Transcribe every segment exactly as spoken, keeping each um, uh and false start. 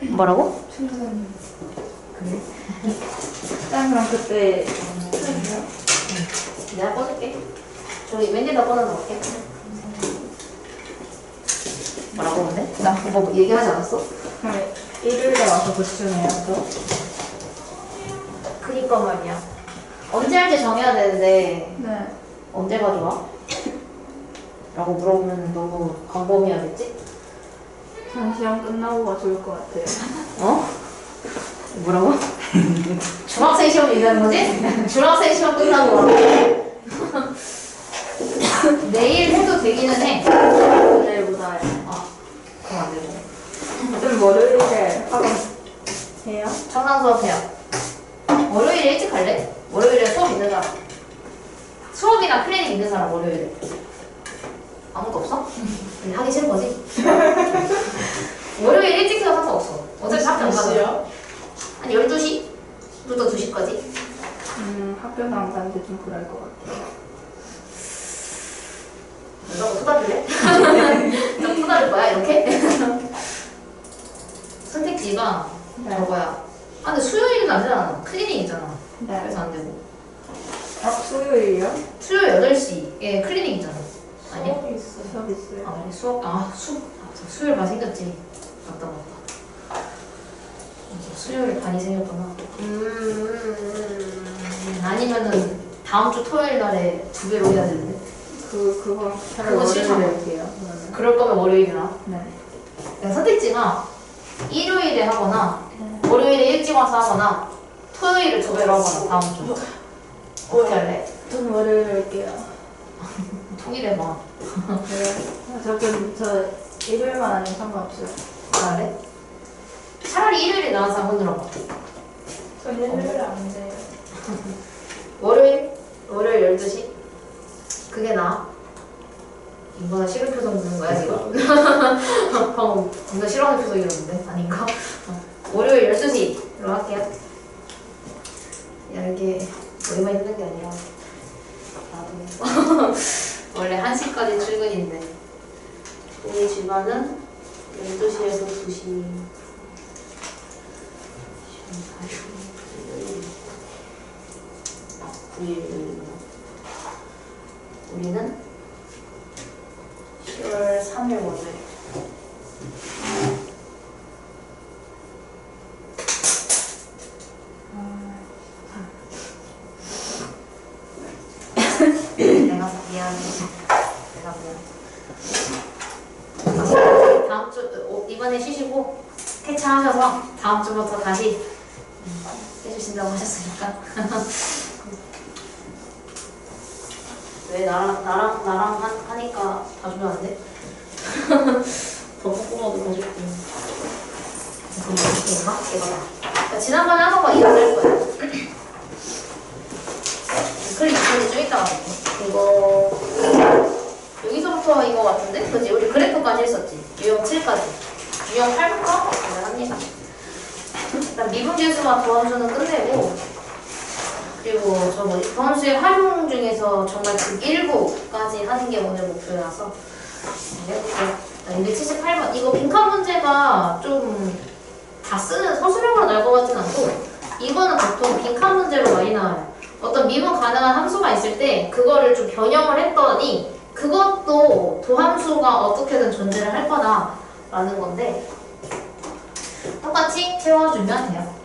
뭐라고? 충분히. 그래? 일단 그럼 그때 켜주세요. 응. 내가 꺼줄게. 저기 왠지다 꺼놔놓을게. 뭐라고 근데? 나 뭐 얘기하지 않았어? 그럼 일요일에 와서 보충해요, 또? 그니까 말이야. 언제 할지 정해야 되는데 네. 언제가 좋아? 라고 물어보면 너무 광범위하겠지? 전 시험 끝나고가 좋을 것 같아요. 어? 뭐라고? 중학생 시험 얘기하는 거지? 중학생 시험 끝나고 와. 내일 해도 되기는 해. 내일보다. 아, 그럼 안 되고. 좀 월요일에 학원 해요? 청산 수업해요. 월요일에 일찍 갈래? 월요일에 수업 있는 사람. 수업이나 클리닉 있는 사람 월요일에. 아무도 없어? 근데 하기 싫은 거지? 월요일 일찍 해도 상관없어. 어차피 학교 안 가잖아. 한 열두 시부터 두 시까지. 음, 학교도 안 가는데 좀 그럴 것 같아요. 너가 토달을래? 너 토달을 거야 이렇게? 선택지가 네. 저거야. 아 근데 수요일은 안 되잖아. 클리닉 있잖아. 네. 그래서 안 되고. 아, 수요일이요? 수요일 여덟 시에 클리닉 있잖아. 아니야? 수업이 있어요. 수업 있어요. 아, 그래? 수업, 아, 수, 아, 수요일 반 생겼지. 맞다, 맞다. 수요일 반이 생겼구나. 음, 아니면은 다음 주 토요일 날에 두 배로 해야 되는데. 그, 그거 차라리 그거 월요일에 싫잖아. 할게요. 그러면. 그럴 거면 월요일이나. 네. 그러니까 선택지가 일요일에 하거나, 네. 월요일에 일찍 와서 하거나, 토요일을 두 배로 하거나, 다음 주. 어떻게 할래? 저는 월요일에 할게요. 통일해봐. 그래요? 아, 저, 그, 저 일요일만 아니면 상관없어요. 잘해? 차라리 일요일에 나와서 한번 들어봐. 저 일요일에 안 돼요. 월요일? 월요일 열두 시? 그게 나아. 이거나 싫은 표정 짓는 거야, 지금? 방금 뭔가 싫어하는 표정이었는데? 아닌가? 어. 월요일 열두 시로 할게요. 야, 이게 우리만 힘든 게 아니라 나도 원래 한 시까지 출근인데 우리 집안은 열두 시에서 두 시 구 일 우리는 시월 삼 일 월요일. 내가 미안해. 내가 미안해. 다음 주 어, 이번에 쉬시고 퇴차하셔서 다음 주부터 다시 음, 해주신다고 하셨으니까. 왜 나랑 나랑 나랑 하, 하니까 봐주면 안 돼? 더 꼼꼼하게 봐줄게. 그럼 이렇게 인가? 이거다. 그러니까 지난번에 하던 거 이거 될 거야. 클릭 클릭 좀 이따가 볼게. 이거 여기서부터 이거 같은데? 그지? 우리 그래프까지 했었지. 유형 칠까지. 유형 팔부터 합니다. 일단 미분계수와 도함수는 끝내고, 그리고 저 뭐지? 도함수의 활용 중에서 정말 극일부까지 하는 게 오늘 목표라서 해볼게요. 이백칠십팔 번. 이거 빈칸 문제가 좀 다 쓰는 서술형으로 나올 것 같진 않고, 이거는 보통 빈칸 문제로 많이 나와요. 어떤 미분 가능한 함수가 있을 때 그거를 좀 변형을 했더니 그것도 도함수가 어떻게든 존재를 할 거다라는 건데 똑같이 채워주면 돼요.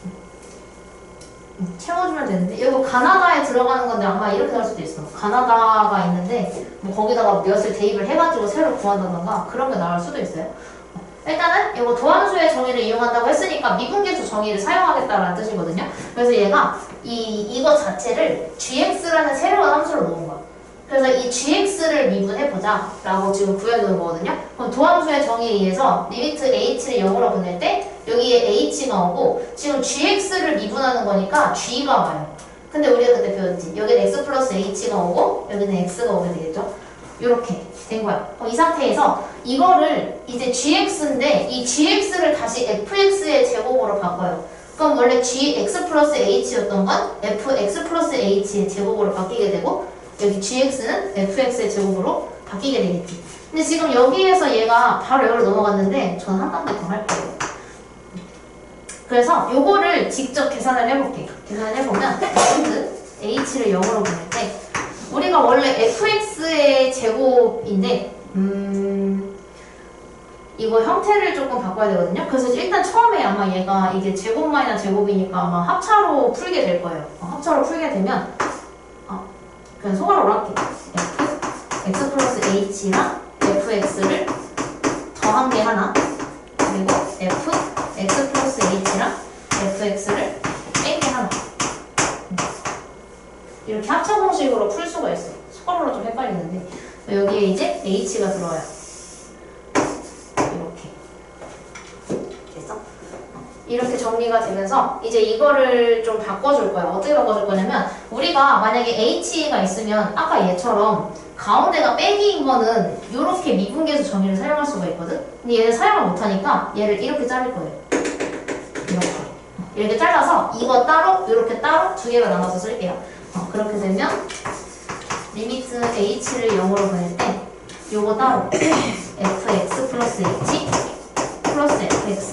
채워주면 되는데 이거 가나다에 들어가는 건데 아마 이렇게 할 수도 있어. 가나다가 있는데 뭐 거기다가 몇을 대입을 해가지고 새로 구한다던가 그런 게 나올 수도 있어요. 일단은 이거 도함수의 정의를 이용한다고 했으니까 미분계수 정의를 사용하겠다라는 뜻이거든요. 그래서 얘가 이, 이거 자체를 gx라는 새로운 함수로 놓은 거야. 그래서 이 gx를 미분해보자 라고 지금 구해놓은 거거든요. 그럼 도함수의 정의에 의해서 리미트 h를 영으로 보낼 때 여기에 h가 오고 지금 gx를 미분하는 거니까 g가 와요. 근데 우리가 그때 배웠지. 여기는 x 플러스 h가 오고 여기는 x가 오게 되겠죠. 이렇게 된 거야. 그럼 이 상태에서 이거를 이제 gx인데 이 gx를 다시 fx의 제곱으로 바꿔요. 그럼 원래 gx 플러스 h였던 건 fx 플러스 h의 제곱으로 바뀌게 되고 여기 gx는 fx의 제곱으로 바뀌게 되겠지. 근데 지금 여기에서 얘가 바로 여기로 넘어갔는데 저는 한 단계 더 할 거예요. 그래서 요거를 직접 계산을 해볼게요. 계산을 해보면 h를 영으로 보낼 때 우리가 원래 fx의 제곱인데 음 이거 형태를 조금 바꿔야 되거든요. 그래서 일단 처음에 아마 얘가 이게 제곱 마이너스 제곱이니까 아마 합차로 풀게 될 거예요. 어, 합차로 풀게 되면 어, 그냥 소괄호로 할게요. f x 플러스 h랑 fx를 더한 게 하나, 그리고 f x 플러스 h랑 fx를 뺀 게 하나. 이렇게 합차 공식으로 풀 수가 있어요. 소괄호로 좀 헷갈리는데 여기에 이제 h가 들어와요. 이렇게 됐어? 이렇게 정리가 되면서 이제 이거를 좀 바꿔줄 거야. 어떻게 바꿔줄 거냐면 우리가 만약에 h가 있으면 아까 얘처럼 가운데가 빼기인 거는 이렇게 미분계수 정의를 사용할 수가 있거든? 근데 얘를 사용을 못하니까 얘를 이렇게 자를 거예요. 이렇게. 이렇게 잘라서 이거 따로, 이렇게 따로 두 개가 나눠서 쓸게요. 어, 그렇게 되면 리미트 h를 영으로 보낼 때 요거 따로 fx 플러스 h 플러스 fx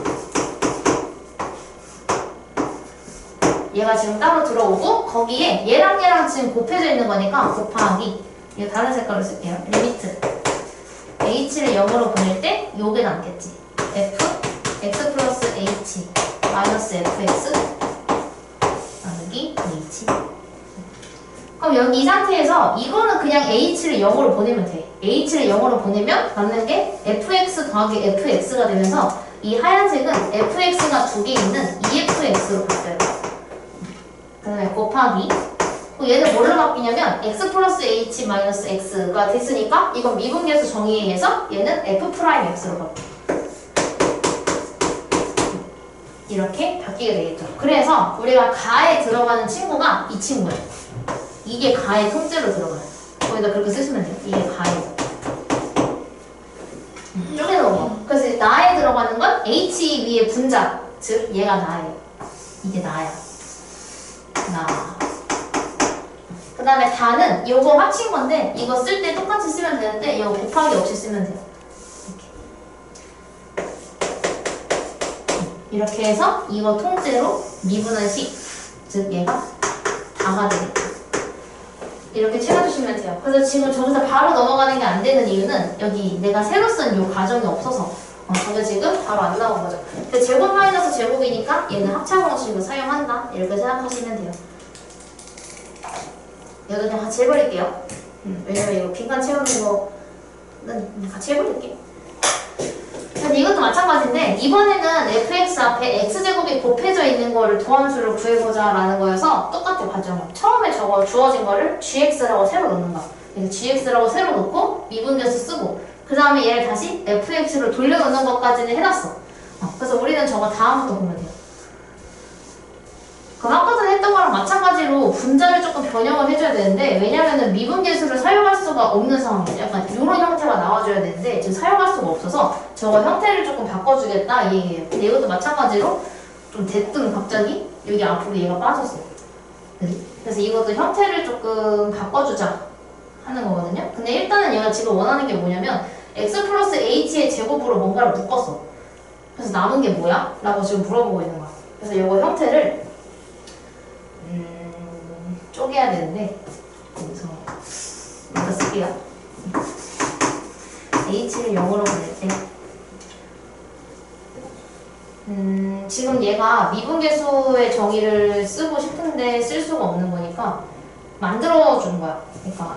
얘가 지금 따로 들어오고 거기에 얘랑 얘랑 지금 곱해져 있는 거니까 곱하기 이거 다른 색깔로 쓸게요. 리미트 h를 영으로 보낼 때 요게 남겠지. f x 플러스 h 마이너스 fx 나누기 h. 그럼 여기 이 상태에서 이거는 그냥 h를 영으로 보내면 돼. h를 영으로 보내면 남는 게 fx 더하기 fx가 되면서 이 하얀색은 fx가 두 개 있는 이에프엑스로 바뀌어요. 그 다음에 곱하기 얘는 뭘로 바뀌냐면 x 플러스 h 마이너스 x가 됐으니까 이건 미분계수 정의에 의해서 얘는 f 프라임 x로 바뀌어요. 이렇게 바뀌게 되겠죠. 그래서 우리가 가에 들어가는 친구가 이 친구예요. 이게 가의 통째로 들어가요. 거기다 그렇게 쓰시면 돼요. 이게 가에서. 쪼개서 먹어. 그래서 나에 들어가는 건 h 위에 분자. 즉 얘가 나예요. 이게 나야. 나. 그 다음에 다는 이거 합친 건데 이거 쓸 때 똑같이 쓰면 되는데 이거 곱하기 없이 쓰면 돼요. 이렇게. 이렇게 해서 이거 통째로 미분한 식. 즉 얘가 다가 되겠다. 이렇게 채워주시면 돼요. 그래서 지금 저기서 바로 넘어가는 게 안 되는 이유는 여기 내가 새로 쓴 이 가정이 없어서 어, 저게 지금 바로 안 나온 거죠. 근데 제곱 마이너스 제곱이니까 얘는 합차 공식을 사용한다. 이렇게 생각하시면 돼요. 이거 그냥 같이 해버릴게요. 음, 왜냐면 이거 빈칸 채우는 거는 같이 해버릴게. 근데 이것도 마찬가지인데 이번에는 fx 앞에 x제곱이 곱해져 있는 거를 도함수를 구해보자 라는 거여서 똑같아 과정은. 처음에 저거 주어진 거를 gx라고 새로 넣는 거야. 그래서 gx라고 새로 넣고 미분계수 쓰고 그 다음에 얘를 다시 fx로 돌려놓는 것까지는 해놨어. 어, 그래서 우리는 저거 다음부터 보면 돼요. 그럼 아까 전에 했던 거랑 마찬가지로 분자를 조금 변형을 해줘야 되는데 왜냐면은 미분계수를 사용할 수가 없는 상황이에요. 약간 이런 형태가 나와줘야 되는데 지금 사용할 수가 없어서 저거 형태를 조금 바꿔주겠다 이 얘기예요. 근데 이것도 마찬가지로 좀 대뜸 갑자기 여기 앞으로 얘가 빠졌어. 그래서 이것도 형태를 조금 바꿔주자 하는 거거든요. 근데 일단은 얘가 지금 원하는 게 뭐냐면 x 플러스 h의 제곱으로 뭔가를 묶었어. 그래서 남은 게 뭐야? 라고 지금 물어보고 있는 거야. 그래서 이거 형태를 음, 쪼개야 되는데 여기서 이거 쓸게요. h를 영어로 보낼 때 음, 지금 얘가 미분계수의 정의를 쓰고 싶은데 쓸 수가 없는 거니까 만들어주는 거야. 그러니까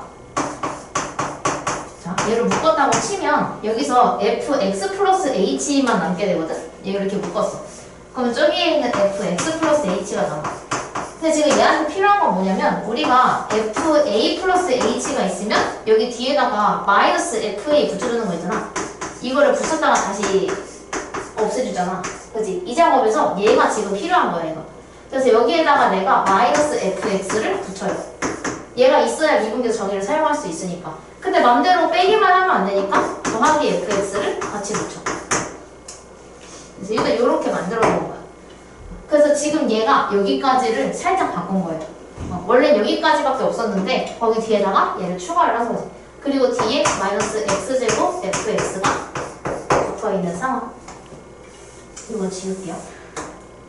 자, 얘를 묶었다고 치면 여기서 fx 플러스 h만 남게 되거든? 얘를 이렇게 묶었어. 그럼 저기에 있는 fx 플러스 h가 남아. 근데 지금 얘한테 필요한 건 뭐냐면 우리가 fa 플러스 h가 있으면 여기 뒤에다가 마이너스 fa 붙여주는 거 있잖아. 이거를 붙였다가 다시 없애주잖아. 그치? 이 작업에서 얘가 지금 필요한 거야 얘가. 그래서 여기에다가 내가 마이너스 fx를 붙여요. 얘가 있어야 미분계수 정의를 사용할 수 있으니까. 근데 맘대로 빼기만 하면 안 되니까 더하기 fx를 같이 붙여. 그래서 일단 이렇게 만들어 놓은 거야. 그래서 지금 얘가 여기까지를 살짝 바꾼 거예요. 어, 원래 여기까지밖에 없었는데 거기 뒤에다가 얘를 추가를 한 거지. 그리고 뒤에 마이너스 x제곱 fx가 붙어있는 상황. 이거 지울게요.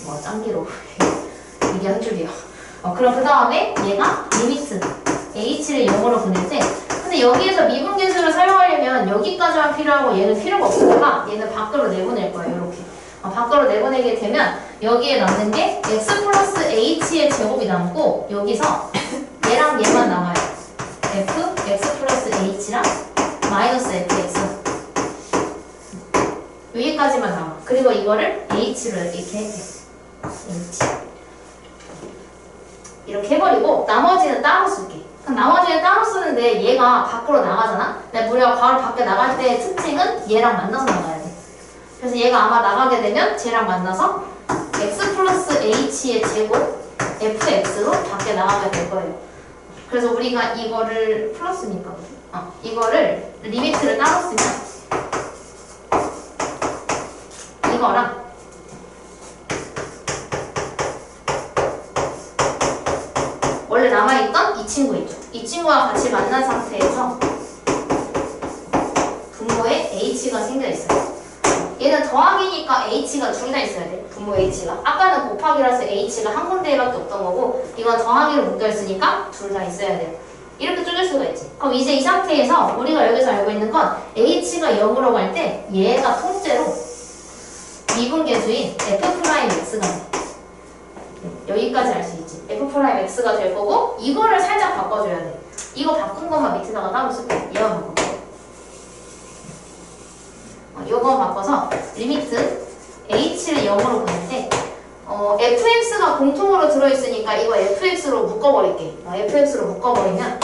어, 짱기로 이게 한 줄이야. 어, 그럼 그 다음에 얘가 리미트 h를 영으로 보낼 때, 근데 여기에서 미분계수를 사용하려면 여기까지만 필요하고 얘는 필요가 없으니까 얘는 밖으로 내보낼 거예요. 이렇게 어, 밖으로 내보내게 되면 여기에 남는 게 x 플러스 h의 제곱이 남고 여기서 얘랑 얘만 남아요. f x 플러스 h랑 마이너스 fx 여기까지만 남아. 그리고 이거를 h로 이렇게 해. h 이렇게 해버리고 나머지는 따로 쓸게. 그럼 나머지는 따로 쓰는데 얘가 밖으로 나가잖아? 근데 우리가 바로 밖에 나갈 때의 특징은 얘랑 만나서 나가야 돼. 그래서 얘가 아마 나가게 되면 쟤랑 만나서 x 플러스 h의 제곱 fx로 밖에 나가게 될 거예요. 그래서 우리가 이거를 플러스니까 어, 이거를 리미트를 따로 쓰면 이거랑 원래 남아있던 이 친구 있죠. 이 친구와 같이 만난 상태에서 분모에 h가 생겨있어요. 얘는 더하기니까 h가 둘 다 있어야 돼. 분모 h가. 아까는 곱하기라서 h가 한 군데밖에 없던 거고 이건 더하기로 묶여있으니까 둘 다 있어야 돼요. 이렇게 쪼갤 수가 있지. 그럼 이제 이 상태에서 우리가 여기서 알고 있는 건 h가 영으로 갈 때 얘가 통째로 미분계수인 f'x가 돼. 여기까지 알 수 있지. f'x가 될 거고 이거를 살짝 바꿔줘야 돼. 이거 바꾼 것만 밑에다가 따로 쓸게. 얘만 바꿔. 어, 이거 바꿔서 리미트 h를 영으로 보낼 때 어, fx가 공통으로 들어있으니까 이거 fx로 묶어버릴게. 어, fx로 묶어버리면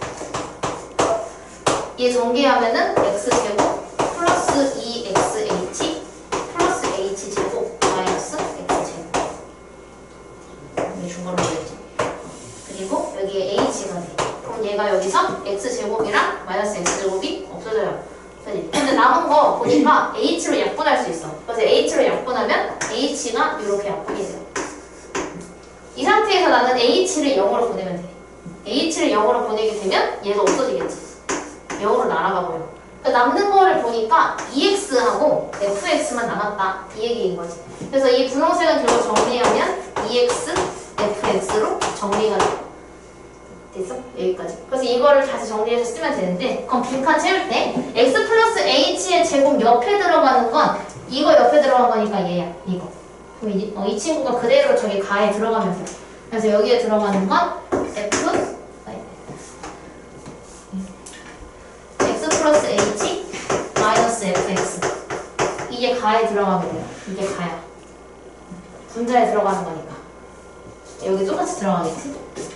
얘 전개하면은 x제곱 플러스 이 엑스 에이치 플러스 h제곱 마이너스 x제곱 여기 중괄호 되겠지. 그리고 여기에 h가 돼. 그럼 얘가 여기서 x제곱이랑 마이너스 x제곱이 없어져요. 근데 남은 거 보니까 h로 약분할 수 있어. 그래서 h로 약분하면 h가 이렇게 약분이 돼요. 이 상태에서 나는 h를 영으로 보내면 돼. h를 영으로 보내게 되면 얘가 없어지겠지. 영으로 날아가 버려. 그러니까 남는 거를 보니까 이엑스하고 fx만 남았다. 이 얘기인 거지. 그래서 이 분홍색은 결국 정리하면 이엑스, fx로 정리가 돼. 됐어? 여기까지. 그래서 이거를 다시 정리해서 쓰면 되는데 그럼 빈칸 채울 때 x 플러스 h의 제곱 옆에 들어가는 건 이거 옆에 들어간 거니까 얘야. 이거. 그럼 이, 어, 이 친구가 그대로 저기 가에 들어가면 돼. 그래서 여기에 들어가는 건 f x 플러스 h 마이너스 fx 이게 가에 들어가게 돼요. 이게 가야. 분자에 들어가는 거니까. 여기 똑같이 들어가겠지?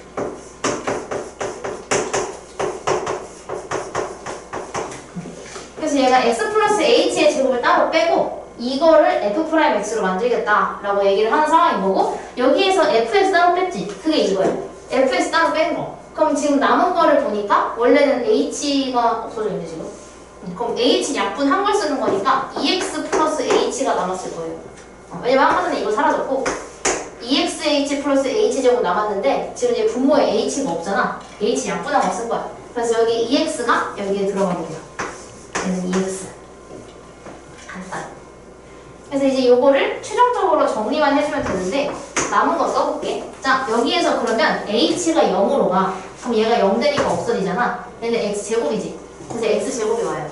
그래서 얘가 x 플러스 h의 제곱을 따로 빼고 이거를 f'x로 만들겠다라고 얘기를 하는 상황인 거고 여기에서 fx 따로 뺐지? 그게 이거예요. fx 따로 뺀 거. 그럼 지금 남은 거를 보니까 원래는 h가 없어져 있네 지금. 그럼 h 약분 한 걸 쓰는 거니까 이엑스 플러스 h가 남았을 거예요. 왜냐면 아까 전에 이거 사라졌고 이엑스에이치 플러스 h제곱 남았는데 지금 이제 분모에 h가 없잖아. h 약분한 거 쓴 거야. 그래서 여기 이엑스가 여기에 들어가게 돼요. 얘는 이엑스. 간단. 그래서 이제 요거를 최종적으로 정리만 해주면 되는데 남은 거 써볼게. 자, 여기에서 그러면 h가 영으로 가. 그럼 얘가 영 되니까 없어지잖아. 얘는 x제곱이지. 그래서 x제곱이 와요.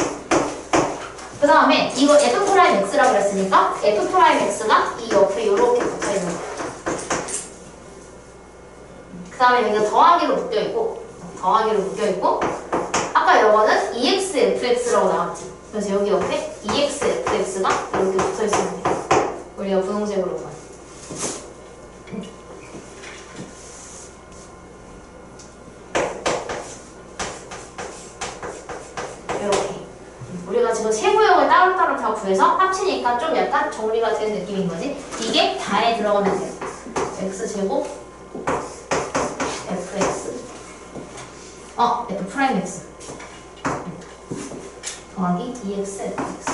그 다음에 이거 f'x라고 그랬으니까 f'x가 이 옆에 이렇게 붙어있는 거야. 그 다음에 여기가 더하기로 묶여있고 더하기로 묶여있고 아까 요거는 이엑스에프엑스라고 나왔지. 그래서 여기 옆에 이엑스에프엑스가 이렇게 붙어있으면 돼. 우리가 분홍색으로 봐. 이렇게 우리가 지금 세구역을 따로따로 다 구해서 합치니까 좀 약간 정리가 된 느낌인 거지. 이게 다에 들어가면 돼요. x제곱 fx 어 f 프라임 x 더하기 이엑스 에프엑스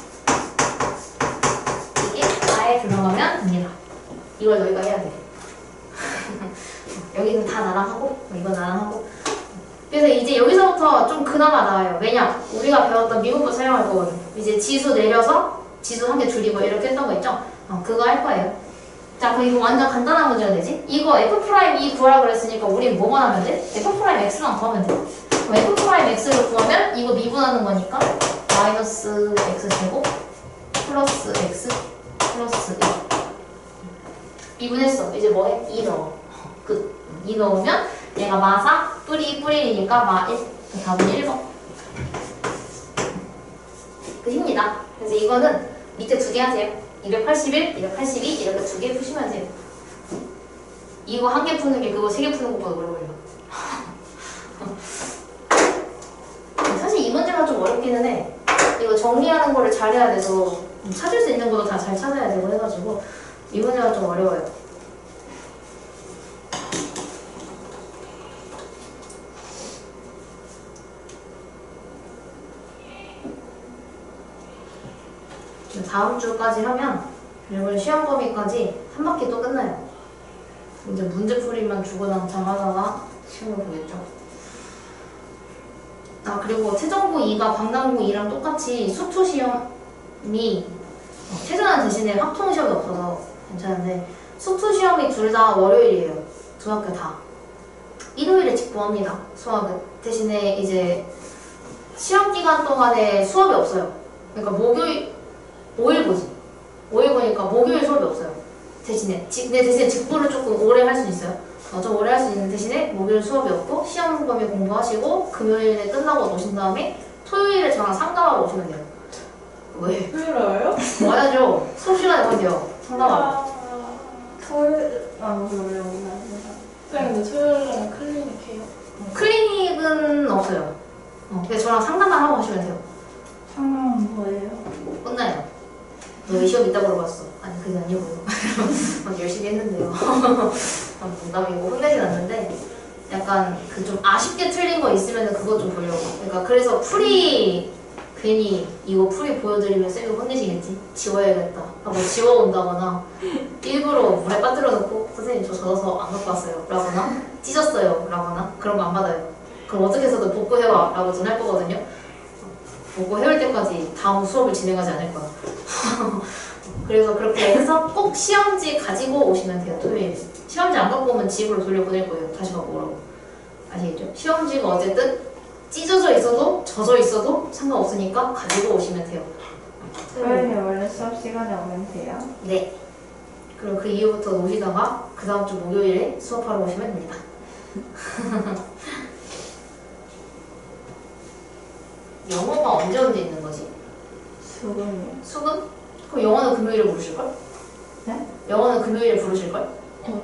이게 다에 들어가면 됩니다. 이걸 너희가 해야 돼. 여기는 다 나랑 하고 이거 나랑 하고. 그래서 이제 여기서부터 좀 그나마 나와요. 왜냐? 우리가 배웠던 미분법 사용할 거거든. 이제 지수 내려서 지수 한 개 줄이고 이렇게 했던 거 있죠? 어, 그거 할 거예요. 자, 그럼 이거 완전 간단한 문제가 되지? 이거 F'E 구하라 그랬으니까 우린 뭐만 하면 돼? F'X만 구하면 돼. 그럼 F'X를 구하면 이거 미분하는 거니까 마이너스 X제곱 플러스 X 플러스 일. 미분했어. 이제 뭐 해? 이 넣어. 끝. 이 넣으면 얘가 마사 뿌리 뿌리니까 마 일. 답은 일 번. 끝입니다. 그래서 이거는 밑에 두 개 하세요. 이백팔십일, 이백팔십이 이렇게 두 개 푸시면 돼요. 이거 한 개 푸는 게 그거 세 개 푸는 것보다 오래 걸려. 사실 이 문제가 좀 어렵기는 해. 이거 정리하는 거를 잘해야 돼서 찾을 수 있는 것도 다 잘 찾아야 되고 해가지고 이 문제가 좀 어려워요. 다음 주까지 하면 그리고 시험 범위까지 한 바퀴 또 끝나요. 이제 문제 풀이만 주고당장 하다가 시험을 보겠죠. 아 그리고 태정고 이가 방랑고 이랑 똑같이 수투 시험이 어, 태전한 대신에 확통 시험이 없어서 괜찮은데 수투 시험이 둘 다 월요일이에요. 두 학교 다. 일요일에 직보합니다. 수학은. 대신에 이제 시험 기간 동안에 수업이 없어요. 그러니까 목요일 오 일 보지. 오 일 보니까 목요일 수업이 없어요. 대신에. 지, 네, 대신에 직보를 조금 오래 할 수 있어요. 어, 좀 오래 할 수 있는 대신에 목요일 수업이 없고 시험 범위 공부하시고 금요일에 끝나고 오신 다음에 토요일에 저랑 상담하러 오시면 돼요. 왜? 토요일 와요? 와야죠. 수업 시간에 오면 돼요. 상담하러. 토요일 아 그러면 오나 네 근데 토요일에 클리닉 해요? 클리닉은 없어요. 어, 근데 저랑 상담만 하고 오시면 돼요. 상담은 뭐예요? 끝나요. 너 왜 시험 있다고 물어봤어? 아니 그게 아니고요. 막 열심히 했는데요. 농담이고 혼내진 않는데 약간 그 좀 아쉽게 틀린 거 있으면 그거 좀 보려고. 그러니까 그래서 풀이 괜히 이거 풀이 보여드리면 쌤이 혼내시겠지? 지워야겠다 하고 지워온다거나 일부러 물에 빠뜨려 놓고 선생님 저 젖어서 안 갖고 왔어요 라거나 찢었어요 라거나 그런 거 안 받아요. 그럼 어떻게 해서든 복구해와 라고 전 할 거거든요. 복구해올 때까지 다음 수업을 진행하지 않을 거야. 그래서 그렇게 해서 꼭 시험지 가지고 오시면 돼요. 토요일에. 시험지 안 갖고 오면 집으로 돌려보낼 거예요. 다시 갖고 오라고. 아시겠죠? 시험지가 어쨌든 찢어져 있어도 젖어 있어도 상관없으니까 가지고 오시면 돼요. 토요일에 원래 수업 시간에 오면 돼요? 네. 그리고 그 이후부터 노시다가 그 다음 주 목요일에 수업하러 오시면 됩니다. 영어가 언제 언제 있는 거지? 수금이요. 수금? 그럼 영어는 금요일에 부르실걸? 네? 영어는 금요일에 부르실걸? 어.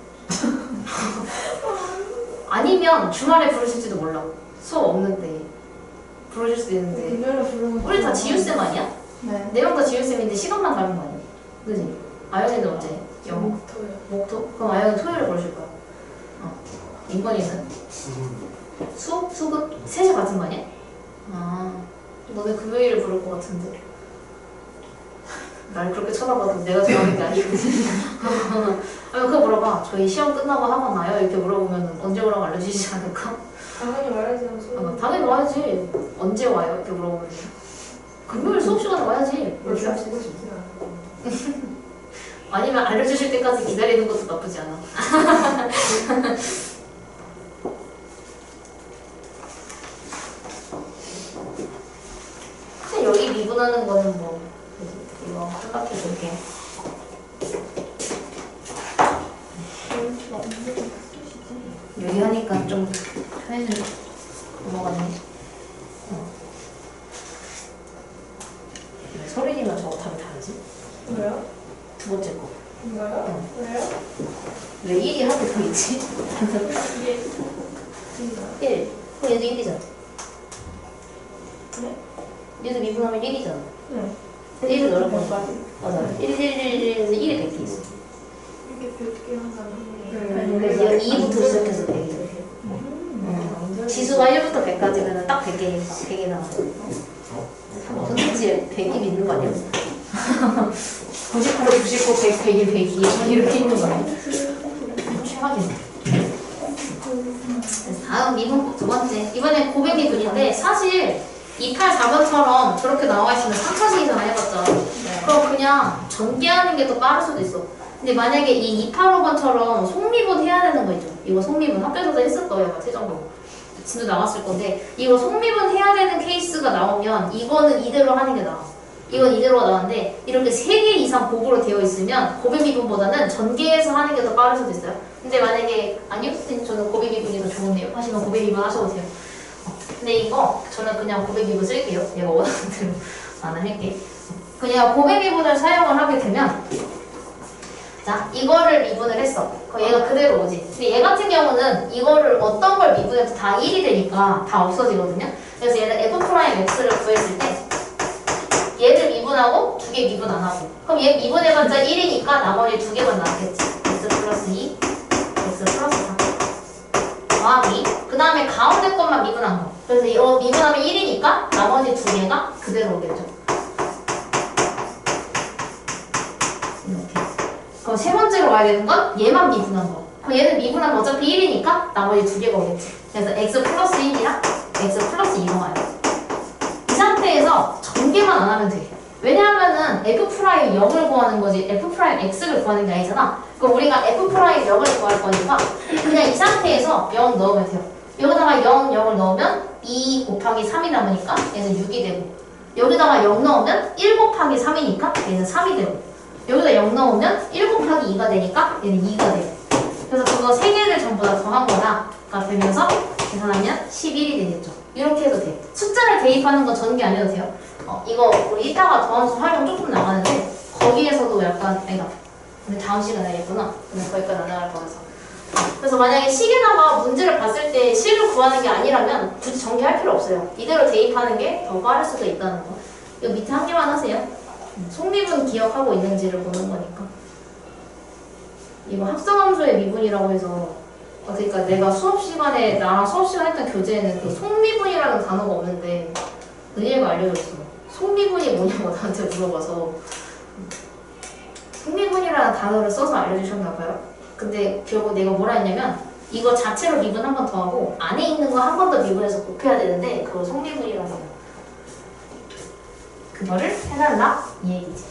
아니면 주말에 부르실지도 몰라. 수업 없는데 부르실 수도 있는데. 금요일에 부르는 우리 다 지유쌤 아니야? 네. 내용 다 지유쌤인데 시간만 다른 거 아니야? 그지? 아연이는 언제? 영어? 목토요. 목토? 그럼 아연은 토요일에 부르실 거야. 어. 인권이는? 수? 수금? 셋이 같은 거 아니야? 아, 너네 금요일에 부를 것 같은데. 날 그렇게 쳐다봐도 내가 좋아하는 게 아니고. 아니, 그거 물어봐. 저희 시험 끝나고 학원 와요? 이렇게 물어보면 언제 오라고 알려주시지 않을까? 당연히 말하지 아, 당연히 와야지. 언제 와요? 이렇게 물어보면. 금요일 수업 시간에 와야지. 이렇게 할 수 있지. 아니면 알려주실 때까지 기다리는 것도 나쁘지 않아. 여기 미분하는 거는 뭐 이거 생각해 볼게. 여기 하니까 좀 편해지는 넘어가네. 어. 왜 소리지만 저거 답이 다르지? 왜요? 두 번째 거. 왜요? 응. 왜요? 왜 일이 하고 더 있지? 이게 일. 그럼 얘도 일이잖아. 네? 얘도 미분하면 일이잖아. 네. 일을 넣을 거니까. 맞아. 일, 일, 일, 일에서 일이 백 개 있어. 이렇게 백 개 한다는 그래서 여기 이부터 시작해서 백이죠. 음. 지수가 일부터 백까지면 딱 백 개, 백 개 나와요. 선택지에 백이 있는 거 아니야? 구십구, 구십구, 백, 백일, 백이 이렇게 있는 거 아니야? 최악이네. 그래서 다음 미분 두 번째. 이번엔 고백이 분인데 사실 이백팔십사 번처럼 저렇게 나와 있으면 삼 차식이잖아 해봤자. 그럼 그냥 전개하는 게 더 빠를 수도 있어. 근데 만약에 이 이백팔십오 번처럼 속미분 해야 되는 거 있죠. 이거 속미분 학교에서도 했을 거예요. 아마 최종적으로. 진도 나왔을 건데 이거 속미분 해야 되는 케이스가 나오면 이거는 이대로 하는 게 나아. 이건 이대로 나왔는데 이렇게 세 개 이상 곱으로 되어 있으면 고배미분보다는 전개해서 하는 게 더 빠를 수도 있어요. 근데 만약에 아니요, 선생님 저는 고배미분이 더 좋은데요 하시면 고배미분 하셔도 돼요. 어, 근데 이거 저는 그냥 고배미분 쓸게요. 얘가 원하는 대로 안 할게. 그냥 고배미분을 사용을 하게 되면 자 이거를 미분을 했어. 그럼 얘가 그대로 오지. 근데 얘 같은 경우는 이거를 어떤 걸 미분해도 다 일이 되니까 다 없어지거든요. 그래서 얘는 F'X를 구했을 때 얘를 미분하고 두 개 미분 안 하고 그럼 얘 미분해봤자 일이니까 나머지 두 개만 나왔겠지. X 플러스 이, X 플러스 사 더하기 그 다음에 가운데 것만 미분한 거. 그래서 이거 미분하면 일이니까 나머지 두 개가 그대로 오겠죠. 이렇게. 그럼 세 번째로 와야 되는 건 얘만 미분한 거. 그럼 얘는 미분하면 어차피 일이니까 나머지 두 개가 오겠지. 그래서 X 플러스 일이랑 X 플러스 이가 와요. 이 상태에서 전개만 안 하면 돼. 왜냐하면은 F' 영을 구하는 거지 F' X를 구하는 게 아니잖아. 그럼 우리가 F' 영을 구할 거니까 그냥 이 상태에서 영 넣으면 돼요. 여기다가 영, 영을 넣으면 이 곱하기 삼이 남으니까 얘는 육이 되고 여기다가 영 넣으면 일 곱하기 삼이니까 얘는 삼이 되고 여기다 영 넣으면 일 곱하기 이가 되니까 얘는 이가 돼요. 그래서 그거 세 개를 전부 다 더한 거다가 되면서 계산하면 십일이 되겠죠. 이렇게 해도 돼요. 숫자를 대입하는 건 전개 안 해도 돼요. 어, 이거 우리 이따가 더함수 활용 조금 나가는데 거기에서도 약간 아니다. 근데 다음 시간에 알겠구나. 근데 거기까지 안 나갈 거라서. 그래서 만약에 식에다가 문제를 봤을 때 식을 구하는 게 아니라면 굳이 전개할 필요 없어요. 이대로 대입하는 게 더 빠를 수도 있다는 거. 이거 밑에 한 개만 하세요. 속미분 기억하고 있는지를 보는 거니까. 이거 합성함수의 미분이라고 해서 어, 그러니까 내가 수업 시간에 나랑 수업 시간 했던 교재에는 그 속미분이라는 단어가 없는데 은희가 알려줬어. 속미분이 뭐냐고 나한테 물어봐서 속미분이라는 단어를 써서 알려주셨나 봐요. 근데 결국 내가 뭐라 했냐면 이거 자체로 미분 한 번 더 하고 안에 있는 거 한 번 더 미분해서 곱해야 되는데 그걸 속미분이라고 해요. 그거를 해달라 이 얘기지.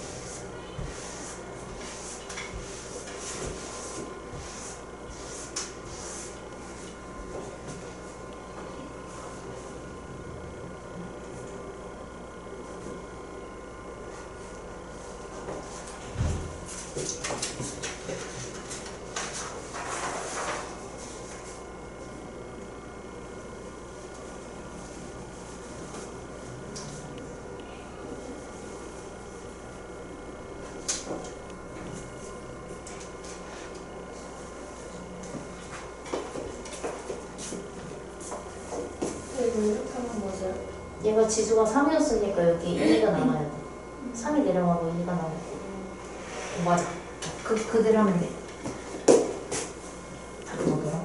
얘가 지수가 삼이었으니까 여기 이가 남아야 돼. 삼이 내려가고 이가 나오고. 어, 맞아. 그, 그대로 하면 돼. 자, 뭐더라?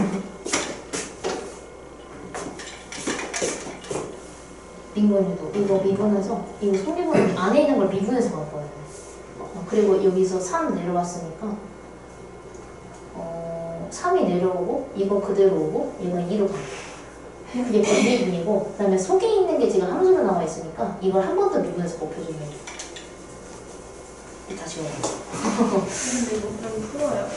민분율도 이거 미분해서 이거 속미분 안에 있는 걸 미분해서 바꿔야 돼. 어, 그리고 여기서 삼 내려왔으니까 어, 삼이 내려오고 이거 그대로 오고 얘가 이로 가. 그게 변미분이고 그 다음에 속에 있는 게 지금 함수로 나와 있으니까 이걸 한 번 더 미분해서 곱해주면 돼. 다시 해야 돼. 근데 이거 그럼 풀어요.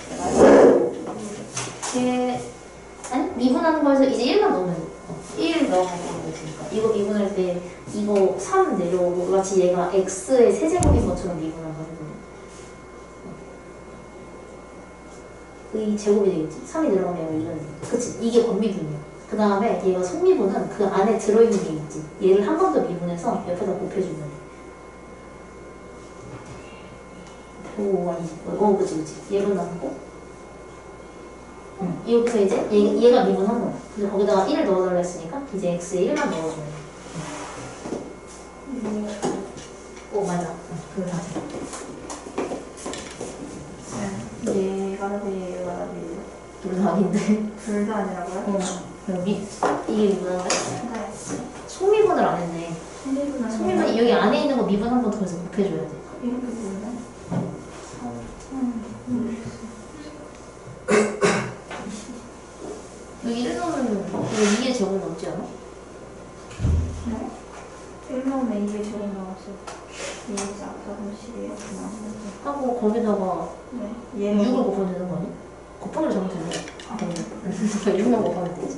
얘 아니 미분하는 거에서 이제 일만 넣으면 돼. 어, 일 넣어가지고 있으니까 이거 미분할 때 이거 삼 내려오고 마치 얘가 x의 세제곱인 것처럼 미분한 거거든요. 의 제곱이 되겠지? 삼이 들어가면 얘가 이런 돼. 그치? 이게 권미분이야. 그 다음에 얘가 속미분은 그 안에 들어있는 게 있지. 얘를 한 번 더 미분해서 옆에다 곱해주면 돼. 오, 아니지. 어, 그치, 그치. 얘로 나오고. 응. 여기서 이제 얘, 얘가 미분한 거야. 그래서 거기다가 일을 넣어달라 했으니까 이제 x에 일만 넣어주면 돼. 응. 오, 맞아. 응, 그거 다시. 네. 얘가 답이에요, 얘가 답이에요. 둘 다 아닌데. 둘 다 아니라고요? 어. 미, 이게 미분한 거야? 네. 속미분을 안 했네. 속미분 아니에요? 속미분 여기 안에 있는 거 미분 한 번 더 해서 곱해줘야 돼. 이렇게 보면 여기 일 넣으면 이거 이의 제곱 넘지 않아? 네? 일 넣으면 이게 제곱 나왔어요. 이자 사분십이 이렇게 나오는데. 하고 거기다가 네. 얘는 육을 곱하면 되는 거 아니야? 곱하기를 잘못했네. 육만 곱하면 되지.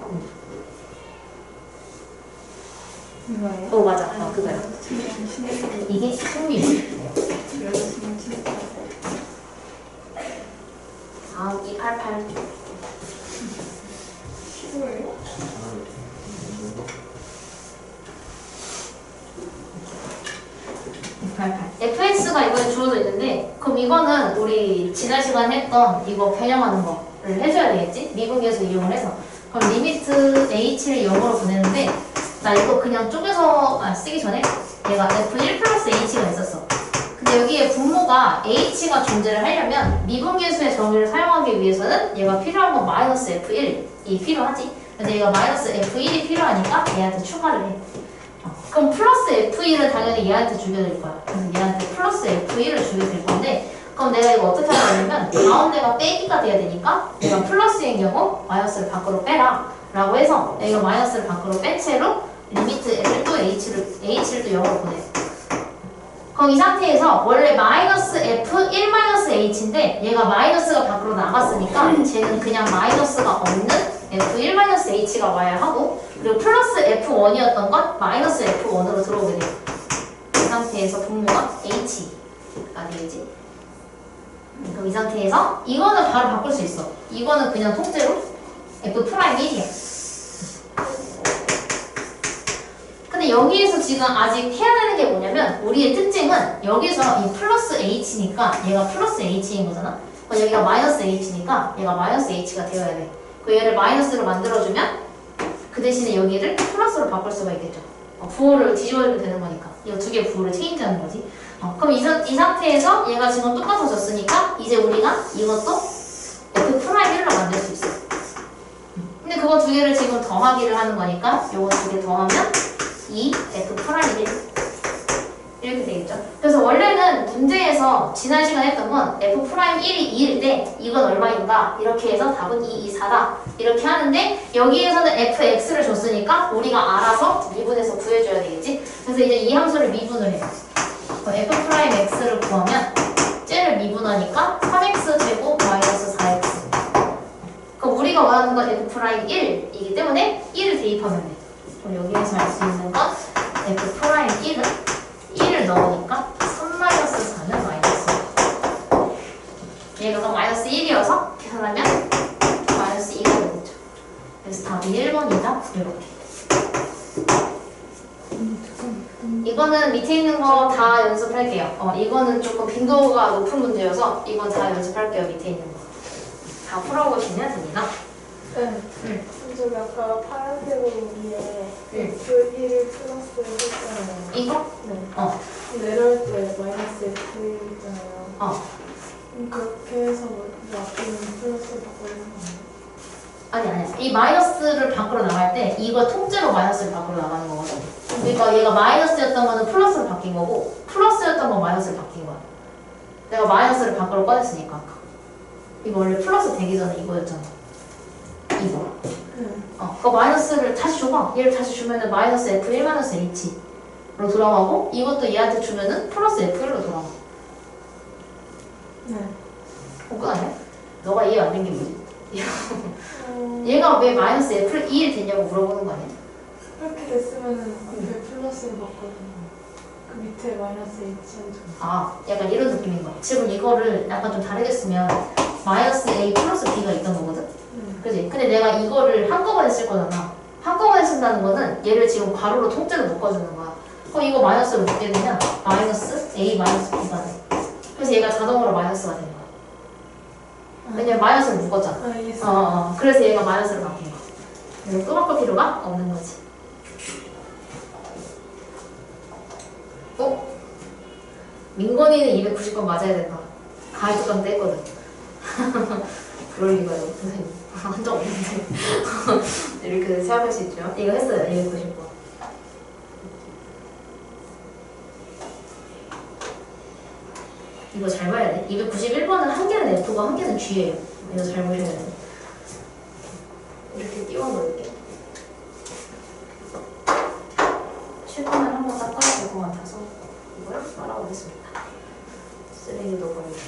이거예요? 어 맞아. 아 그거야. 이게 승리. 다음 이백팔십팔. 뭐예요? 이백팔십팔. 에프엑스가 이번에 주어져 있는데 그럼 이거는 우리 지난 시간에 했던 이거 변형하는 거를 해줘야 되겠지? 미분계수 이용을 해서 그럼 리미트 h를 영어로 보내는데 나 이거 그냥 쪼개서 아, 쓰기 전에 얘가 에프 일 플러스 h가 있었어. 근데 여기에 분모가 h가 존재를 하려면 미분계수의 정의를 사용하기 위해서는 얘가 필요한 건 마이너스 에프 일이 필요하지. 근데 얘가 마이너스 에프 일이 필요하니까 얘한테 추가를 해. 어, 그럼 플러스 에프 일은 당연히 얘한테 주게 될 거야. 그래서 얘한테 플러스 에프 일을 주게 될 건데 그럼 내가 이거 어떻게 하냐면 가운데가 빼기가 돼야 되니까 내가 플러스인 경우 마이너스를 밖으로 빼라 라고 해서 내가 마이너스를 밖으로 뺀 채로 리미트 L 또 H를, H를 또 영어로 보내. 그럼 이 상태에서 원래 마이너스 에프 일 마이너스 H인데 얘가 마이너스가 밖으로 나갔으니까 쟤는 그냥 마이너스가 없는 에프 일 마이너스 H가 와야 하고 그리고 플러스 에프 원이었던 건 마이너스 에프 원으로 들어오게 돼요. 이 상태에서 분모가 H가 되겠지. 그럼 이 상태에서 이거는 바로 바꿀 수 있어. 이거는 그냥 통째로 F 프라임 일이야. 근데 여기에서 지금 아직 해야 되는 게 뭐냐면 우리의 특징은 여기서 이 플러스 H니까 얘가 플러스 H인 거잖아. 그럼 여기가 마이너스 H니까 얘가 마이너스 H가 되어야 돼. 그 얘를 마이너스로 만들어주면 그 대신에 여기를 플러스로 바꿀 수가 있겠죠. 어, 부호를 뒤집어주면 되는 거니까. 이거 두 개의 부호를 체인지하는 거지. 어, 그럼 이, 이 상태에서 얘가 지금 똑같아졌으니까 이제 우리가 이것도 F 프라임 일로 만들 수 있어. 근데 그거 두 개를 지금 더하기를 하는 거니까 요거 두 개 더하면 이 F 프라임 일 이렇게 되겠죠. 그래서 원래는 문제에서 지난 시간에 했던 건 F 프라임 일이 이일 때 이건 얼마인가 이렇게 해서 답은 이, 이, 사다 이렇게 하는데 여기에서는 에프엑스를 줬으니까 우리가 알아서 미분해서 구해줘야 되겠지. 그래서 이제 이 함수를 미분을 해요. F 프라임 x를 구하면 쟤를 미분하니까 삼 엑스 제곱 마이너스 사 엑스. 그럼 우리가 원하는 건 F 프라임 일이기 때문에 일을 대입하면 돼. 그럼 여기에서 알 수 있는 건 F 프라임 일은 일을 넣으니까 삼 마이너스 사는 마이너스 얘가 마이너스 일이어서 계산하면 마이너스 이가 되겠죠. 그래서 답이 일 번이다. 이렇게. 이거는 밑에 있는 거 다 연습할게요. 어, 이거는 조금 빈도가 높은 문제여서 이건 다 연습할게요. 밑에 있는 거. 다 풀어보시면 됩니다. 네. 응. 저기 아까 파란색으로 위에 응. F 일 플러스 했잖아요. 이거? 네. 어. 내려올 때 마이너스 F 일 있잖아요. 어. 그럼 그렇게 해서 뭐 앞에는 플러스 바꿔야 되는 거예요? 아니 아니야. 이 마이너스를 밖으로 나갈 때 이거 통째로 마이너스를 밖으로 나가는 거거든. 그러니까 얘가 마이너스였던 거는 플러스로 바뀐 거고 플러스였던 건 마이너스로 바뀐 거야. 내가 마이너스를 밖으로 꺼냈으니까. 이거 원래 플러스 되기 전에 이거였잖아. 이거. 응. 어, 그거 마이너스를 다시 줘봐. 얘를 다시 주면은 마이너스 에프 일 마이너스 H로 돌아가고 이것도 얘한테 주면은 플러스 에프 일로 돌아가. 네. 어, 끝 아니야? 너가 이해 안 된 게 뭐지? 어, 얘가 왜 마이너스 에프 일 됐냐고 물어보는 거 아니야? 이렇게 됐으면은 앞에 플러스를 바꿔주는 그 밑에 마이너스 H는 좀. 아, 약간 이런 느낌인 거야. 지금 이거를 약간 좀 다르게 쓰면 마이너스 A 플러스 B가 있던 거거든? 네. 그지? 근데 내가 이거를 한꺼번에 쓸 거잖아. 한꺼번에 쓴다는 거는 얘를 지금 괄호로 통째로 묶어주는 거야. 그럼 이거 마이너스로 묶게 되면 마이너스 A 마이너스 B가 돼. 그래서 얘가 자동으로 마이너스가 되는 거야. 왜냐면 마이너스를 묶었잖아. 아, 이해했어. 어, 어. 그래서 얘가 마이너스로 바뀐 거야. 그래서 또 바꿀 필요가 없는 거지. 어? 민건이는 이백구십 번 맞아야 된다. 가을 특강 때 했거든. 그럴 리가요, 선생님. 한 적 없는데. 이렇게 생각할 수 있죠. 이거 했어요, 이백구십 번. 이거 잘 봐야 돼. 이백구십일 번은 한 개는 F고 한 개는 G예요. 이거 잘 보셔야 돼. 이렇게 띄워놓을게. 칠 번을 한번 닦아야 될 것 같아서. 이거요? 말아보겠습니다. 쓰레기도 버리고.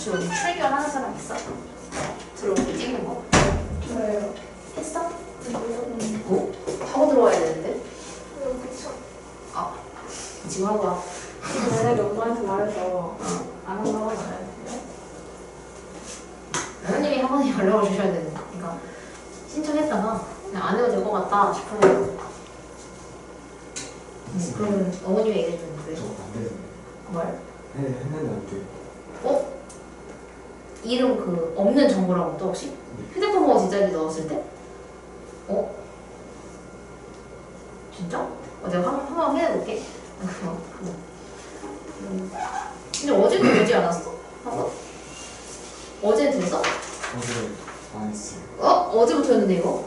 혹시 우리 출결 하는 사람 있어? 들어오기 찍는 거? 저예요. 했어? 음. 뭐? 하고 들어와야 되는데? 그쵸. 아 지금 하고 와. 만약에 엄마한테 말해서 안 한다고 하면 안 해요? 선생님이 한 번에 연락을 주셔야 되는 거. 그러니까 신청했다가 그냥 안 해도 될 것 같다 싶으면 음, 그러면 어머님이 얘기해 주는 거예요. 저안 되는데. 뭘? 해 했는데 안 돼. 어? 이름 그 없는 정보라고 또 혹시? 휴대폰 번호 뒷자리 넣었을 때? 어? 진짜? 어, 내가 한, 한번 해볼게. 음. 근데 어제도 되지 않았어? 한번? 어제 됐어? 어제 안 했어요. 어? 어제부터 했는데 이거?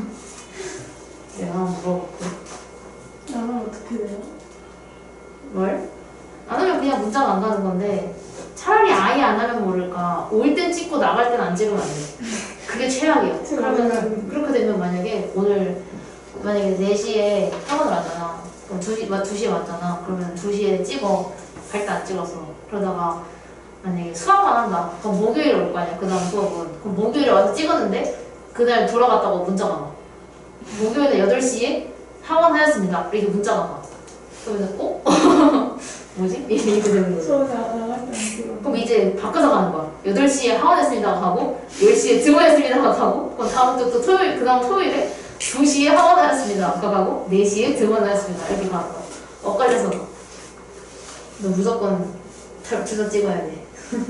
내가 한번 물어볼게. 나는 어떻게 돼요? 뭘? 안 하면 그냥 문자가 안 가는 건데 차라리 아예 안 하면 모를까 올 땐 찍고 나갈 땐 안 찍으면 안 돼. 그게 최악이야. 그러면은 그렇게 되면 만약에 오늘 만약에 네 시에 학원을 왔잖아. 그럼 두 시, 두 시에 왔잖아. 그러면 두 시에 찍어. 갈 때 안 찍었어. 그러다가 만약에 수학만 한다. 그럼 목요일에 올 거 아니야. 그 다음 수업은. 그럼 목요일에 와서 찍었는데 그날 돌아갔다고 문자가 와. 목요일에 여덟 시에 학원 하였습니다. 이렇게 문자가 와. 그러면 어? 뭐지? 이렇게 되는 거죠. 수업에 나갈 때안 찍어. 그럼 이제 바꿔서 가는 거야. 여덟 시에 학원했습니다 하고 열 시에 등원했습니다 하고 그럼 다음 주 또 토요일 그 다음 토요일에 두 시에 학원하였습니다 하고 네 시에 등원하였습니다 이렇게 가는 거야. 엇갈려서 너 무조건 주소 찍어야 돼.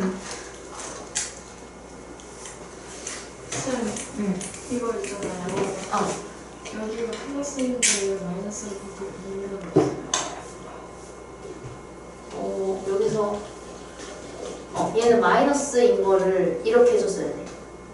쌤, 응. 이거 있잖아요. 아, 여기가 플러스인데 마이너스를 바꿀 이유는 없어요. 어, 여기서 어, 얘는 마이너스인 거를 이렇게 해줬어야 돼.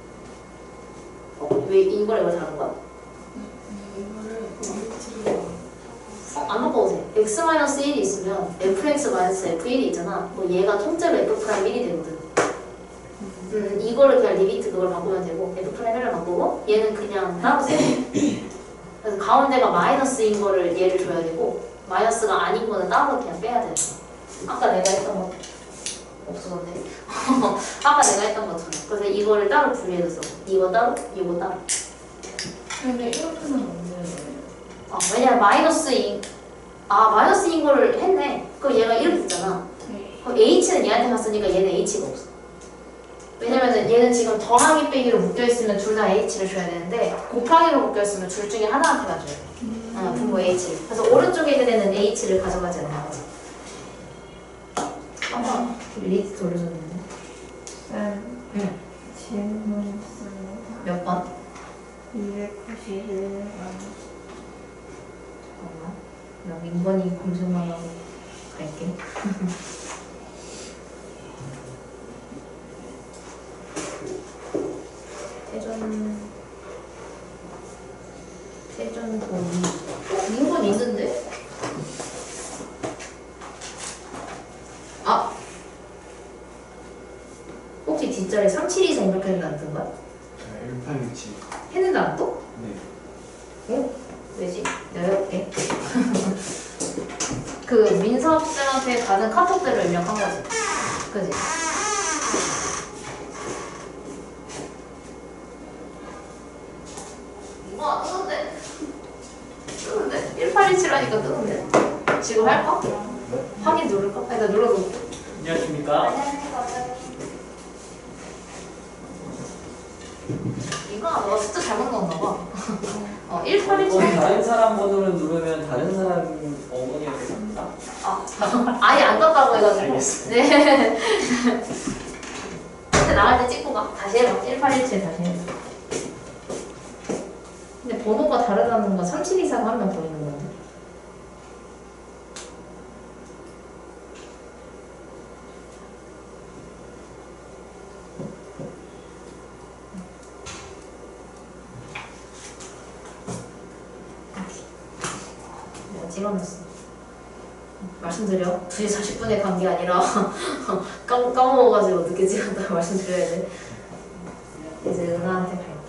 어, 왜 이걸 이걸 다른 거야? 이거를 리미트를 어, 안 바꿔도 돼. x 마이너스 일이 있으면 fx 마이너스 에프 일이 있잖아. 뭐 얘가 통째로 f 프라임 일이 되거든. 음, 이거를 그냥 리미트 그걸 바꾸면 되고 f 프라임 일을 바꾸고 얘는 그냥 따로 써. 그래서 가운데가 마이너스인 거를 얘를 줘야 되고 마이너스가 아닌 거는 따로 그냥 빼야 되는 거야. 아까 내가 했던 거 없어졌네. 아까 내가 했던 것처럼. 그래서 이거를 따로 분리해서 이거 따로, 이거 따로. 근데 이렇게는 안 돼요. 어, 왜냐면 마이너스인 아 마이너스인 거를 했네. 그럼 얘가 이렇게 됐잖아. 네. 그럼 h는 얘한테 갔으니까 얘는 h가 없어. 왜냐면은 얘는 지금 더하기 빼기로 묶여있으면 둘 다 h를 줘야 되는데 곱하기로 묶여있으면 둘 중에 하나한테 가줘야 돼. 음. 어, 분모 h를. 그래서 오른쪽에 있는 애는 h를 가져가지 않는 거지. 한번 리스트 돌려줬는데 쌤, 응. 질문 있습니다. 몇 번? 이백구십일 번. 잠깐만 나 민건이 검색만 하고 갈게. 대전 대전 도이 어? 민건 있는데? 아! 혹시 뒷자리 삼칠이사 이렇게 했는데 안 뜬 거야? 일팔육칠. 했는데 안 떠? 네. 어? 왜지? 내가 해볼게. 그 민서 쌤한테 가는 카톡대로 입력한 거지. 그지? 이거 안 뜨는데? 뜨는데? 일팔이칠 하니까 뜨는데? 지금 할까? 확인 누를까? 아니 나 눌러볼게. 안녕하십니까? 이거 너가 숫자 잘못 넣었나 봐. 어, 어, 일팔이칠. 다른 사람 번호를 누르면 다른 사람 어머니한테 갑니다. 아, 아예 안 떴다고 해가지고. 알겠습니다. 네. 근데 나갈 때 찍고 가. 다시 해봐. 일팔일칠 다시 해. 근데 번호가 다르다는 건 삼칠이사가 한 명 더 있는 건데. 내가 찍어놨어. 말씀드려. 두 시 사십 분에 간 게 아니라 까, 까먹어가지고 늦게 찍었다고 말씀드려야 돼. 이제 은하한테 갈게.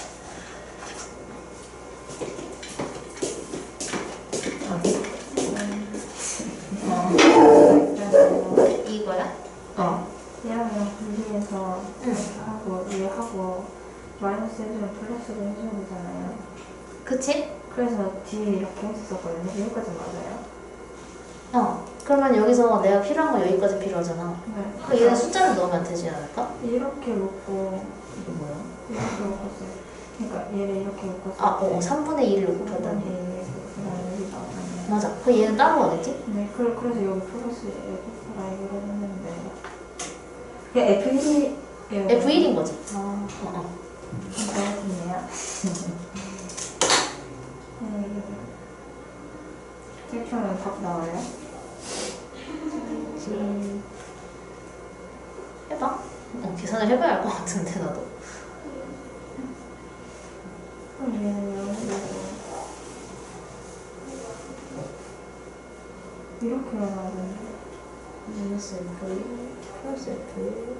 어디? 어. 이거야? 어. 대학원 분리해서 해서 응. 이렇게 하고 위에 하고 마이너스 해주면 플러스로 해주면 되잖아요. 그치? 그래서 뒤에 이렇게 했었거든요. 여기까지 맞아요? 어. 그러면 여기서 내가 필요한 거 여기까지 필요하잖아. 네. 그럼 얘는 숫자를 넣으면 되지 않을까? 이렇게 묶고 이게 뭐야? 이렇게 묶었어요. 그러니까 얘를 이렇게 묶었어요. 아, 어, 삼분의 일을 곱했다니. 네. 그다음에 여기 나오잖아요. 맞아. 그 얘는 따로 가겠지? 네. 그, 그래서 여기 플러스 F라 이걸 했는데 그냥 에프 일이에요. 에프 일인 거지. 아, 어, 어. 그렇겠네요. 섹션은 답 나와요? 음, 해봐. 어, 계산을 해봐야 할 것 같은데 나도. 그럼 얘는 여기로 이렇게 나와야 되는데 마이너스 에프 일 플러스 에프 일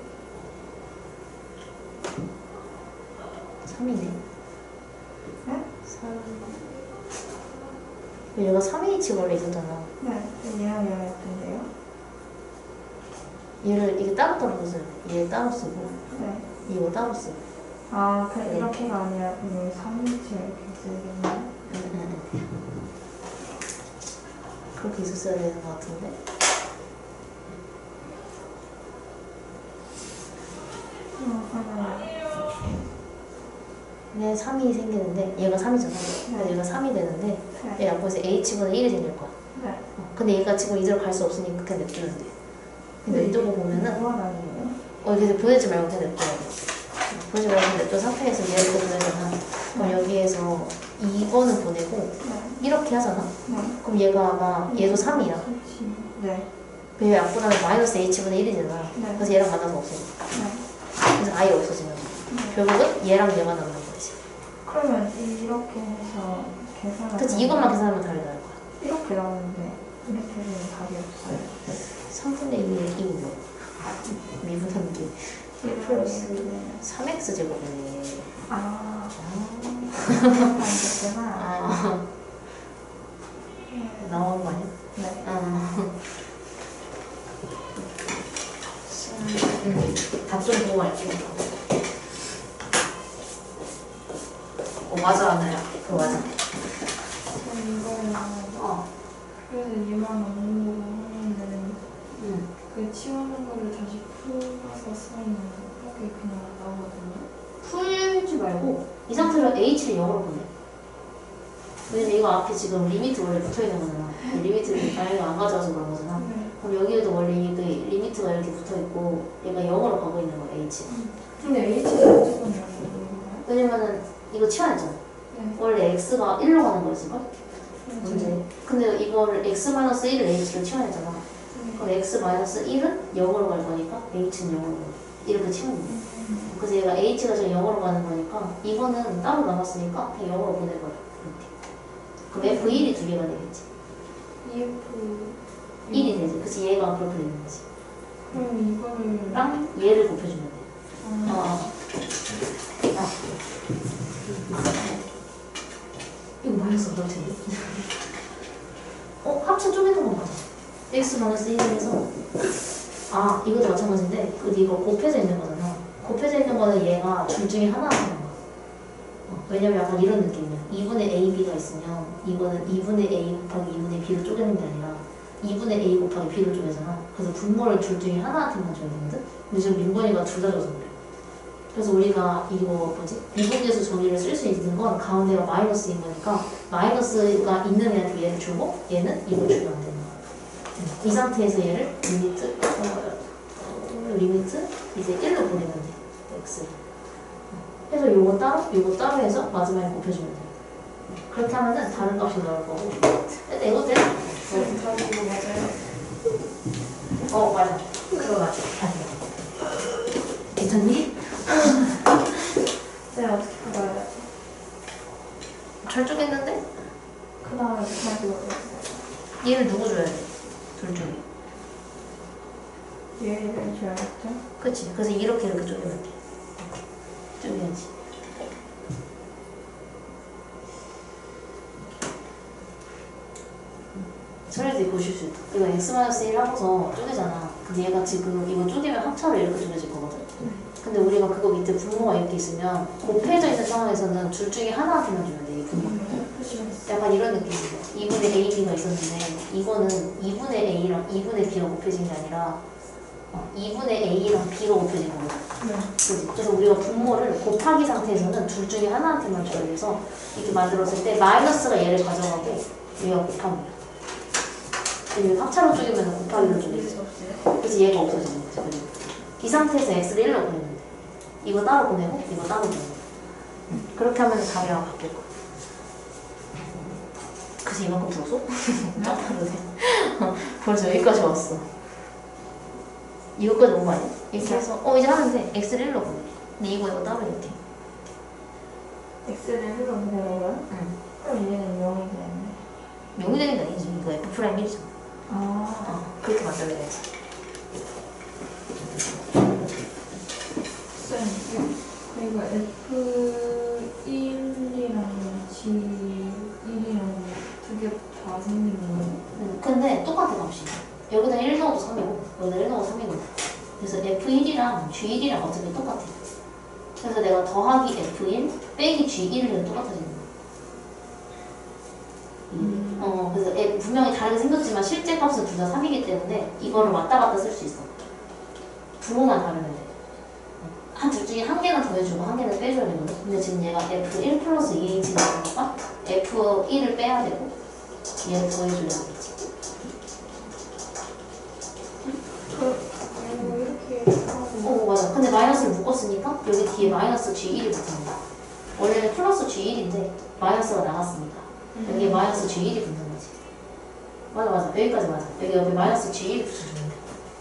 삼이네. 네? 삼. 얘가 삼 에이치 원래 있었잖아. 네. 얘랑 얘랑 같은데요? 얘를 이게 따로 따로 써요. 얘 따로 쓰고 네. 이거 따로 쓰고. 아, 그냥 네. 이렇게가 아니라 여기 삼 인치 이렇게 써야겠네요. 응, 응, 응. 그렇게 있었어야 되는 것 같은데. 어, 그러면 얘 삼이 생기는데 얘가 삼이잖아. 그래서 얘가 삼이 되는데 네. 얘 앞에서 h분의 일이 생길 거야. 네. 어, 근데 얘가 지금 이대로 갈 수 없으니까 그냥 냅두면 돼. 근데 냅두고 보면은 뭐가 아니에요? 어, 이제 보내지 말고 그냥 냅둬야 돼. 보내지 말고 그냥 냅둔 상태에서 얘를 또 보내잖아. 그럼 여기에서 이 번을 보내고 네. 이렇게 하잖아. 네. 그럼 얘가 아마 얘도 삼이야. 그렇지. 네. 얘 앞보다는 마이너스 h분의 일이잖아. 네. 그래서 얘랑 만나서 없어져. 네. 그래서 아예 없어지면 돼. 네. 결국은 얘랑 얘만 남는 거지. 그러면 이렇게 해서 계산을 그치, 하면 이것만 계산하면 답이 나올 거야. 이렇게 나오는데 이렇게 되면 답이 없어요. 삼분의 일의 이고요. 미분하는 게 일 플러스 삼 엑스 제곱이네. 아, 아, 알겠구나. 아. 나온 거 아니야? 네. 아. 음, 답좀 보고 갈게요. 어, 맞아, 아나야. 그거 맞아. 그럼 이거는 어. 그래서 얘만 없는 거고 하면은 응. 그 치우는 거를 다시 풀어서 쓰면 이렇게 그냥 나오거든요. 풀지 말고 이 상태로 h를 영으로 보내. 왜냐면 이거 앞에 지금 리미트 원래 붙어있는 거잖아. 리미트를 다행히가 안 가져와서 그런 거잖아. 네. 그럼 여기에도 원래 이게 리미트가 이렇게 붙어있고 얘가 영으로 가고 있는 거야, h. 근데 H가 무조건 나오는 왜냐면은 이거 치환했잖아. 네. 원래 x가 일로 가는 거였을걸? 문제. 근데 이거를 x-일을 h로 치환했잖아. 그럼 x-일은 영으로 갈 거니까 h는 영으로 가. 이렇게 치우는 거야. 그래서 얘가 h가 지금 영으로 가는 거니까 이거는 따로 남았으니까 그냥 영으로 보내버려. 이렇게. 그럼 에프 일이 두 개가 되겠지. 이에프 일이 되지. 그치, 얘가 그렇게 되는 거지. 그럼 이거를 랑 얘를 곱해주면 돼. 아, 어. 아. 이거 마이너스 어떨 텐데? 어? 합쳐 쪼개는 건 맞아. x 마이너스 일에서 아, 이것도 마찬가지인데 근데 이거 곱해져 있는 거잖아. 곱해져 있는 거는 얘가 둘 중에 하나가 되는 거야. 어, 왜냐면 약간 이런 느낌이야. 이분의 a, b가 있으면 이거는 이분의 a 곱하기 이분의 b로 쪼개는 게 아니라 이분의 a 곱하기 b로 쪼개잖아. 그래서 분모를 둘 중에 하나한테만 줘야 되거든? 근데 지금 민건이가 둘 다 줘서 그래. 그래서 우리가 이거 뭐지? 미분계수 정의를 쓸 수 있는 건 가운데가 마이너스인 거니까 마이너스가 있는 애한테 얘를 주고 얘는 이걸 주면 안 되는 거야. 이 상태에서 얘를 리미트 어, 리미트 이제 일로 보내면 돼. x를. 그래서 요거 따로 요거 따로 해서 마지막에 곱해주면 돼. 그렇게 하면은 다른 값이 나올 거고. 근데 이거 돼? 네, 다 이거 맞아요. 어 맞아. 그거 맞아. 괜찮니? 네, 어떻게 풀어야 잘 쪼갰는데? 그 다음에 다시 어요 얘를 누구 줘야 돼? 둘 중에. 얘를 줘야겠죠? 그치? 그래서 이렇게 이렇게 쪼개면 돼. 쪼개야지. 소리도 보실 수 있다. 이거 x-일 하고서 쪼개잖아. 근데 얘가 지금 이거 쪼개면 합차로 이렇게 쪼개질 거거든. 근데 우리가 그거 밑에 분모가 이렇게 있으면 곱해져 있는 상황에서는 둘 중에 하나한테만 주면 돼, 이 분모. 약간 이런 느낌이에요. 이분의 A, B가 있었는데 이거는 이분의 A랑 이분의 B가 곱해진 게 아니라 어, 이분의 A랑 B가 곱해진 거거든. 네. 그치? 그래서 우리가 분모를 곱하기 상태에서는 둘 중에 하나한테만 줘야 돼서 이렇게 만들었을 때 마이너스가 얘를 가져가고 얘가 곱하기야. 근데 합차로 쪼개면 곱하기로 쪼개지. 그래서 얘가 없어지는 거지. 그리고 이 상태에서 x를 일로 보내면 돼. 이거 따로 보내고 이거 따로 보내고. 그렇게 하면 답이 바뀔 거야. 그래서 이만큼 들었어? 깜빡하네. 벌써 여기까지 왔어. 이거까지 온 거 아니야? 이렇게 해서 어 이제 하면 돼. x를 일로 보내. 근데 이거 이거 따로 이렇게. x를 일로 보내면 응. 그럼 얘는 영이 되겠네. 영이 되는 게 아니지. 이거 f 프라임 일이잖아. 아, 어, 그렇게 만들어야지. 쌤, 이거 에프 일이랑 지 일이랑 두 개 다 생긴 거예요? 음, 근데 똑같아 값이. 여기다 일 넣어도 삼이고 여기다 일 넣어도 삼이고. 그래서 에프 일이랑 지 일이랑 어차피 똑같아. 그래서 내가 더하기 에프 일 빼기 지 일은 똑같아지는 거야. 음. 어, 그래서 애- 분명히 다르게 생겼지만 실제 값은 둘 다 삼이기 때문에 이거를 왔다 갔다 쓸 수 있어. 부호만 다르면 돼. 한 둘 중에 한 개는 더해주고 한 개는 빼줘야 되거든. 근데 지금 얘가 에프 일 플러스 이 에이치가 되니까 에프 일을 빼야 되고 얘를 더해줘야 되겠지. 어, 이렇게 하고. 어 맞아. 근데 마이너스를 묶었으니까 여기 뒤에 마이너스 지 일이 붙습니다. 원래는 플러스 지 일인데 마이너스가 나갔습니다. 여기에 마이너스 지 일이 붙는 거지. 맞아 맞아. 여기까지 맞아. 여기 옆에 마이너스 지 일이 붙여주면 돼.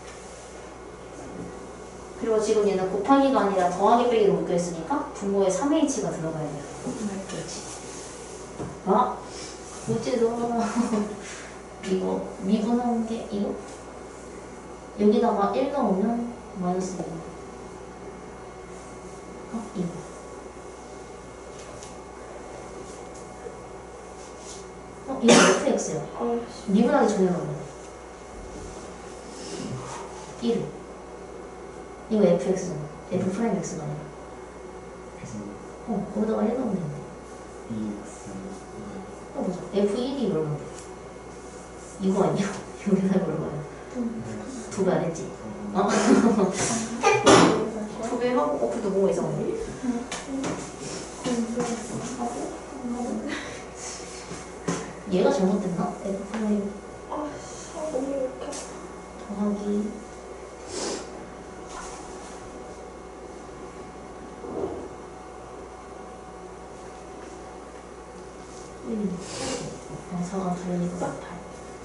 그리고 지금 얘는 곱하기가 아니라 더하기 빼기로 묶여있으니까 분모에 삼 에이치가 들어가야 돼요. 네. 그렇지. 아? 어째서 이거 미분한 게 이거? 여기다가 일 넣으면 마이너스 일. 어? 이거. 어? 이거 에프엑스야. 어, 미분하기 전에 넣으면 일. 이거 에프엑스잖아. F 프라임 X가 아니라. 그래서 어, 거기다가 일 넣으면 되는데. 이엑스 어, 보자. 에프 일이 얼마인데? 이거 아니야? 여기다 얼마야? 두 배 안 했지? 어? 두 배 하고, 어, 근데 뭐가 이상하네? 얘가 잘못됐나? F 프라임 아, 너무 이렇게. 더하기 일. 영사가 둘이니까 팔.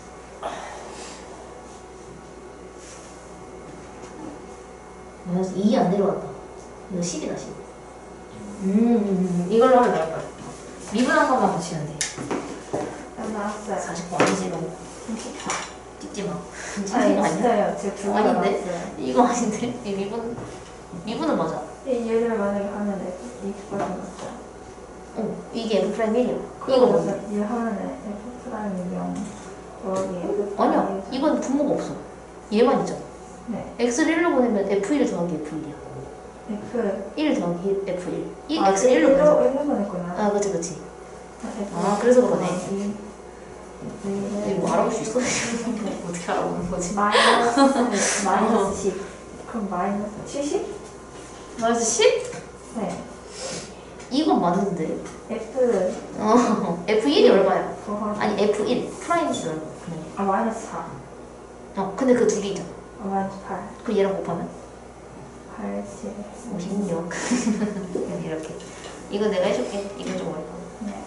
마이너스 이 안 내려왔다. 이거 십이다, 십. 음, 음, 음. 이걸로 하면 나올 거야. 미분한 것만 붙이면 돼. 난 나왔어요. 사십구 아니지, 너무. 찍지 마. 아, 찍는 거 아니야? 있어요. 제가 두 개가 아닌데? 나왔어요. 이거 아닌데? 이 미분, 미분은 맞아. 이 얘를 만약에 하면 이거가 나왔어요. 어, 이게 F 프라임 일이야. 이거 뭔데? 얘 하면은 F 프라임 영 더하기 F 아니야. 프라임 이건 분모가 없어. 얘만 있잖아. 네. X를 일로 보내면 에프 일 더하기 에프 일이야. F 일 더하기 에프 일. 이 아, X를 일로 보내자. 일로 보냈구나. 아, 그치, 그치. F. 아, 그래서 그러네. 이- 이- 이거 알아볼 수 있어? 어떻게 알아보는 거지? 마이너스 마이너스 십. 그럼 마이너스 칠십? 마이너스 십? 네. 이건 맞는데. F 어, 에프 일이 얼마야? 더하기 아니, 에프 일. 프라임이 얼마? 그냥. 아 마이너스 사. 어, 근데 그 두 개 있잖아. 아 마이너스 팔. 그럼 얘랑 곱하면? 팔십. 오십육. 이렇게. 이거 내가 해줄게. 이거 좀 어렵다. 네.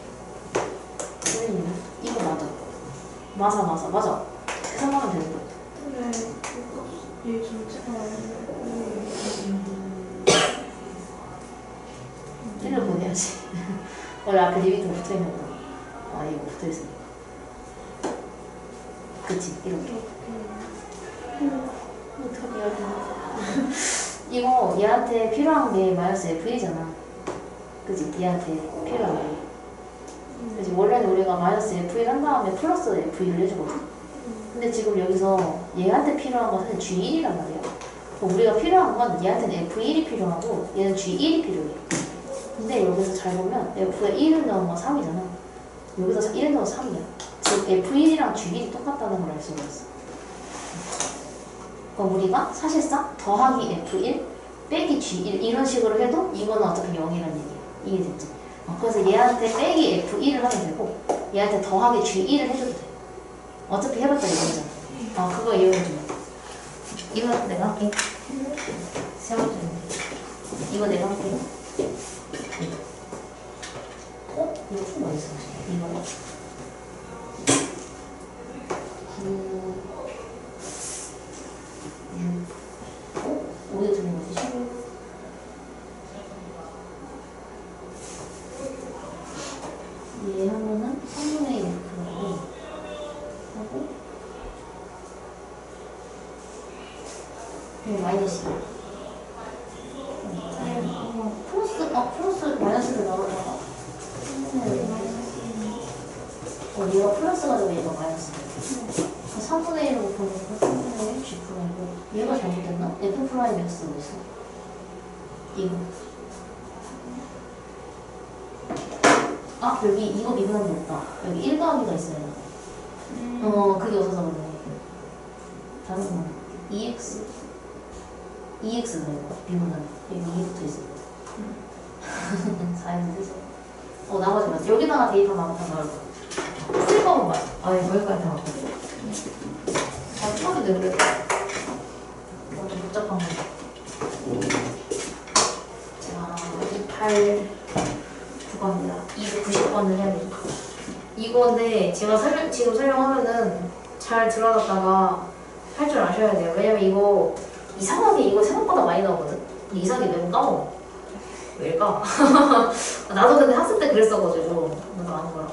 음, 이거 맞아. 맞아, 맞아, 맞아. 계산하면 되는 거야. 근데 이거 얘 전체가 찔러 보내야지. 원래 앞에 리뷰 좀 붙어 있는 거. 아, 이거 붙어 있으니까. 그치, 이렇게. 어떻게 해야 되나? 이거 얘한테 필요한 게 마이너스 에프 일이잖아. 그치? 얘한테 필요한 게. 그치? 원래는 우리가 마이너스 에프 일 한 다음에 플러스 에프 일을 해주거든. 근데 지금 여기서 얘한테 필요한 건 사실 지 일이란 말이야. 우리가 필요한 건 얘한테는 에프 일이 필요하고 얘는 지 일이 필요해. 근데 여기서 잘 보면 F에 일을 넣으면 삼이잖아. 여기서 일을 넣으면 삼이야. 즉 에프 일이랑 지 일이 똑같다는 걸 알 수가 있어. 그럼 우리가 사실상 더하기 에프 일 빼기 지 일 이런 식으로 해도 이거는 어차피 영이라는 얘기야. 이해됐지? 어, 그래서 얘한테 빼기 에프 일을 하면 되고 얘한테 더하기 지 일을 해줘도 돼. 어차피 해봤자 이거잖아. 어, 그거 이용해주면 이거 내가 할게. 세 번째인데 이거 내가 할게. 어? 이거 좀 어디 있어? 이거 구, 육, 어? 어디에 들은 거지? 십일. 얘 하면은 삼분의 일 이렇게 하고 네, 마이너스 어, 플러스, 어, 플러스 마이너스를 나오다가 어, 얘가 플러스가 되고 얘가 마이너스 삼분의 일로 보니까 삼분의 일 지 프라임이고 얘가 잘못됐나? F 프라임 X가 있어 이거 아 여기 이거 미분하면 됐다 여기 일 더하기가 있어야 돼 어 그게 없어서 그래 다른 거 이 엑스 이 엑스가 이거 미분하면 여기 이 붙어있어 사에서 되죠 어 나머지 맞지 여기다가 대입하면 다 나올 거야 쓸 거면 맞아 아 이거 여기까지 다 맞거든 아 풀어도 돼 그래도 어, 좀 복잡한 거 자 이십팔 구 번입니다 이백구십 번을 해야 되니까 이건데 제가 설명, 지금 설명하면은 잘 들어놨다가 할 줄 아셔야 돼요. 왜냐면 이거 이상하게 이거 생각보다 많이 나오거든? 근데 이상하게 매번 까먹어. 왜일까? 나도 근데 학생 때 그랬어가지고 나도 아는 거라.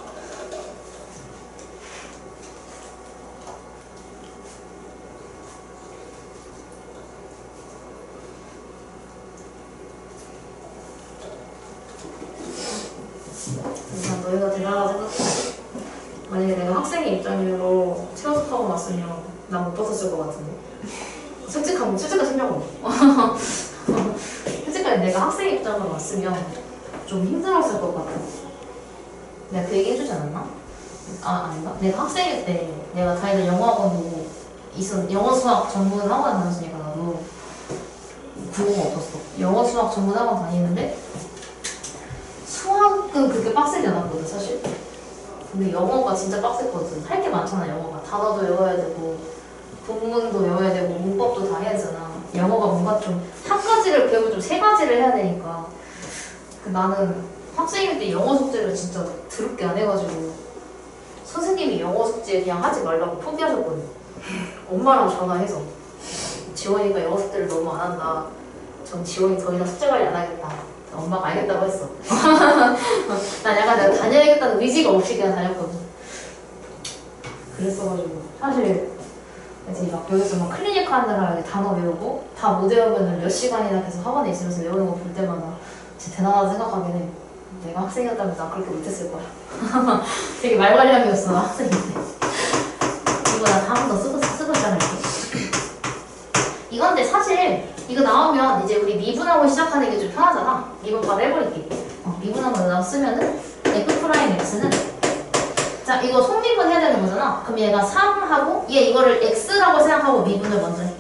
난 너희가 대단하다 생각해. 만약에 내가 학생의 입장으로 체험하고 왔으면 난 못 벗었을 것 같은데. 솔직한, 솔직한 설명은. 솔직하게 내가 학생의 입장으로 왔으면 좀 힘들었을 것 같아. 내가 그 얘기 해주지 않았나? 아, 아닌가? 내가 학생일 때 내가 다니던 영어학원도 있었, 영어 수학 전문 학원 다녔으니까 나도 그거가 없었어. 영어 수학 전문 학원 다니는데 수학은 그렇게 빡세지 않았거든, 사실. 근데 영어가 진짜 빡셌거든. 할 게 많잖아, 영어가. 단어도 외워야 되고, 본문도 외워야 되고, 문법도 다 해야 되잖아. 영어가 뭔가 좀, 한 가지를 배우면 좀 세 가지를 해야 되니까. 그 나는 학생일 때 영어 숙제를 진짜 더럽게 안 해가지고, 선생님이 영어 숙제 그냥 하지 말라고 포기하셨거든. 엄마랑 전화해서. 지원이가 영어 숙제를 너무 안 한다. 전 지원이 더 이상 숙제 관리 안 하겠다. 엄마가 알겠다고 했어. 난 약간 내가 다녀야겠다는 의지가 없이 그냥 다녔거든. 그랬어가지고 사실 이제 막 여기서 막 클리닉 하느라 단어 외우고 다 못 외우면 몇 시간이나 계속 학원에 있으면서 외우는 거 볼 때마다 진짜 대단하다 생각하긴 해. 내가 학생이었다면 난 그렇게 못했을 거야. 되게 말괄량이었어 나 학생일 때. 이거 나 다음 더 쓰고 쓰고 있잖아 이렇게. 이건데 사실 이거 나오면 이제 우리 미분하고 시작하는 게 좀 편하잖아. 미분 바로 해버릴게. 어, 미분하고 나 쓰면은 F 프라임 X는 자 이거 속미분 해야 되는 거잖아. 그럼 얘가 삼하고 얘 이거를 X라고 생각하고 미분을 먼저 해.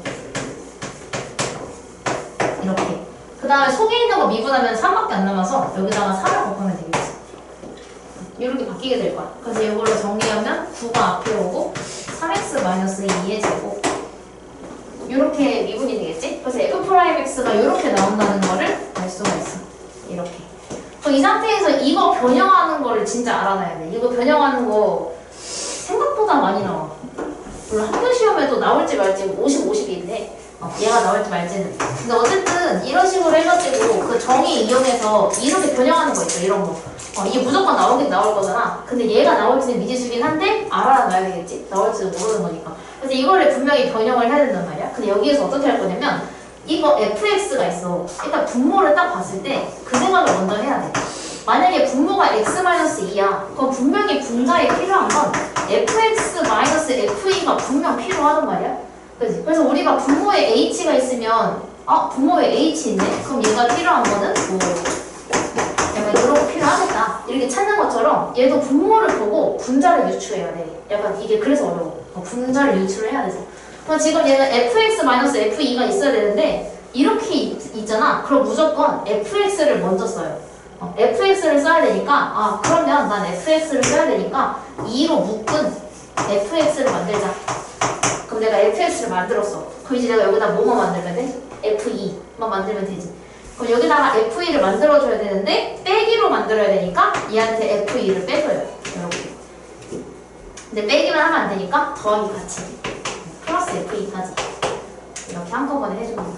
이렇게. 그 다음에 속에 있는 거 미분하면 삼밖에 안 남아서 여기다가 삼을 곱하면 되겠지. 이렇게 바뀌게 될 거야. 그래서 이걸로 정리하면 구가 앞에 오고 삼 엑스 마이너스 이의 제곱 이렇게 미분이 되겠지? 그래서 F 프라임 X가 이렇게 나온다는 거를 알 수가 있어. 이렇게. 그럼 이 상태에서 이거 변형하는 거를 진짜 알아놔야 돼. 이거 변형하는 거 생각보다 많이 나와. 물론 학교 시험에도 나올지 말지 오십, 오십이긴 해. 어, 얘가 나올지 말지는. 근데 어쨌든 이런 식으로 해가지고 그 정의 이용해서 이렇게 변형하는 거 있죠. 이런 거. 어, 이게 무조건 나오긴 나올 거잖아. 근데 얘가 나올지는 미지수긴 한데 알아놔야 되겠지? 나올지도 모르는 거니까. 그래서 이거를 분명히 변형을 해야 된단 말이야. 근데 여기에서 어떻게 할 거냐면 이거 에프엑스가 있어. 일단 분모를 딱 봤을 때 그 생각을 먼저 해야 돼. 만약에 분모가 x-이야. 그럼 분명히 분자에 필요한 건 에프엑스-에프이가 분명 필요하단 말이야. 그지? 그래서 우리가 분모에 h가 있으면 아 분모에 h 있네? 그럼 얘가 필요한 거는 뭐 약간 이런 거 필요하겠다 이렇게 찾는 것처럼 얘도 분모를 보고 분자를 유추해야 돼. 약간 이게 그래서 어려워. 어, 분자를 유추를 해야 돼서. 그럼 지금 얘는 fx-fe가 있어야 되는데 이렇게 있, 있잖아. 그럼 무조건 fx를 먼저 써요. 어, fx를 써야 되니까 아 그러면 난 fx를 써야 되니까 이로 묶은 fx를 만들자. 그럼 내가 fx를 만들었어. 그럼 이제 내가 여기다 뭐만 만들면 돼? 에프이만 만들면 되지. 그럼 여기다가 에프이를 만들어줘야 되는데 빼기로 만들어야 되니까 얘한테 에프이를 빼줘요. 이렇게. 근데 빼기만 하면 안 되니까 더하기 같이 플러스 에프이까지 이렇게 한꺼번에 해주는 거야.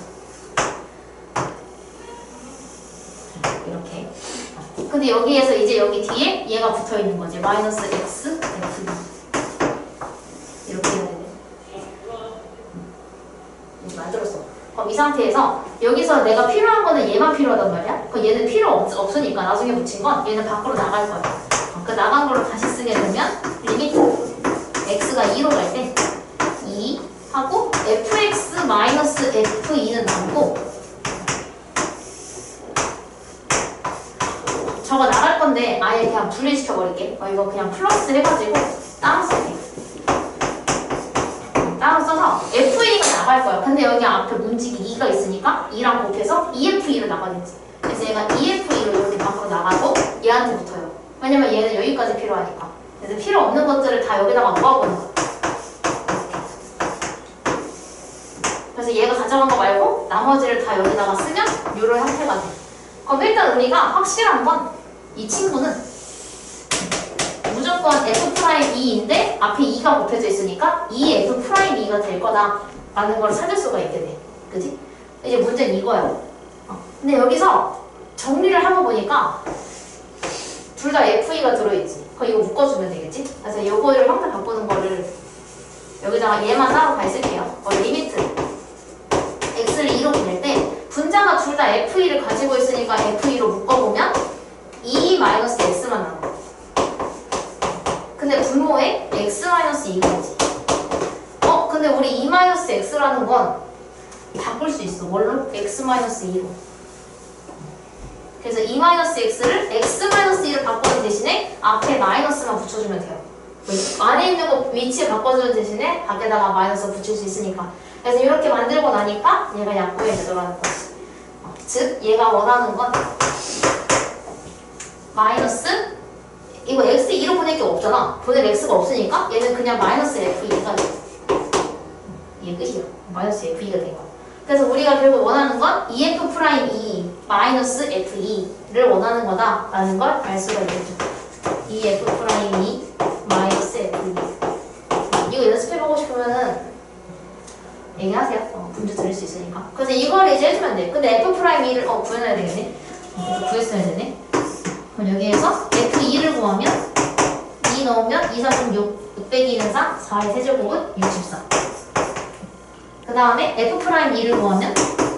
이렇게. 근데 여기에서 이제 여기 뒤에 얘가 붙어 있는 거지. 마이너스 x 에프이 이렇게 해야 되네. 이렇게 만들었어. 그럼 이 상태에서 여기서 내가 필요한 거는 얘만 필요하단 말이야. 그럼 얘는 필요 없, 없으니까 나중에 붙인 건 얘는 밖으로 나갈 거야. 그 나간 거를 다시 쓰게 되면 리미트 x가 이로 갈 때 이 하고 fx-fe는 남고 저거 나갈 건데 아예 그냥 분리시켜 버릴게. 어, 이거 그냥 플러스 해가지고 따로 쓸게. 따로 써서 에프이가 나갈 거야. 근데 여기 앞에 문지기 이가 있으니까 이랑 곱해서 이에프이로 나가겠지. 그래서 얘가 이에프이로 이렇게 밖으로 나가고 얘한테 붙어요. 왜냐면 얘는 여기까지 필요하니까. 그래서 필요 없는 것들을 다 여기다가 모아보는 거야. 그래서 얘가 가져간 거 말고 나머지를 다 여기다가 쓰면 이런 형태가 돼. 그럼 일단 우리가 확실한 건 이 친구는 무조건 F'E인데 앞에 이가 곱해져 있으니까 이 F'E가 될 거다 라는 걸 찾을 수가 있게 돼. 그지? 이제 문제는 이거야. 어. 근데 여기서 정리를 하고 보니까 둘 다 에프이가 들어있지. 그럼 이거 묶어주면 되겠지? 그래서 요거를 형태 바꾸는 거를 여기다가 얘만 따로 가 있을게요. 어, 리미트 x를 이로 보낼 때 분자가 둘 다 에프이를 가지고 있으니까 에프이로 묶어보면 이-x만 나와. 근데 분모에 x-이가 있지. 어? 근데 우리 이-x라는 건 바꿀 수 있어. 뭘로? x-이로. 그래서 이-x를 x-이를 바꾸는 대신에 앞에 마이너스만 붙여주면 돼요. 안에 있는 거 위치에 바꿔주는 대신에 밖에다가 마이너스 붙일 수 있으니까. 그래서 이렇게 만들고 나니까 얘가 약분이 되더라는 거지. 어, 즉 얘가 원하는 건 마이너스 이거 x 이로 보낼 게 없잖아. 보낼 x가 없으니까 얘는 그냥 마이너스 에프이가 돼. 이게 끝이야. 마이너스 에프이가 된 거야. 그래서 우리가 결국 원하는 건 이에프'E 마이너스 에프이를 원하는 거다 라는 걸 알 수가 있겠죠. 이에프'E 마이너스 에프이. 이거 연습해보고 싶으면은 얘기하세요. 어, 문제 들을 수 있으니까. 그래서 이걸 이제 해주면 돼. 근데 F'E를 어 구해놔야 되겠네. 그래서 구했어야 되네. 그럼 여기에서 에프이를 구하면 이 넣으면 이, 삼, 육, 육 빼기 이는 사, 사의 세제곱은 육십사. 그 다음에 F'E를 구하면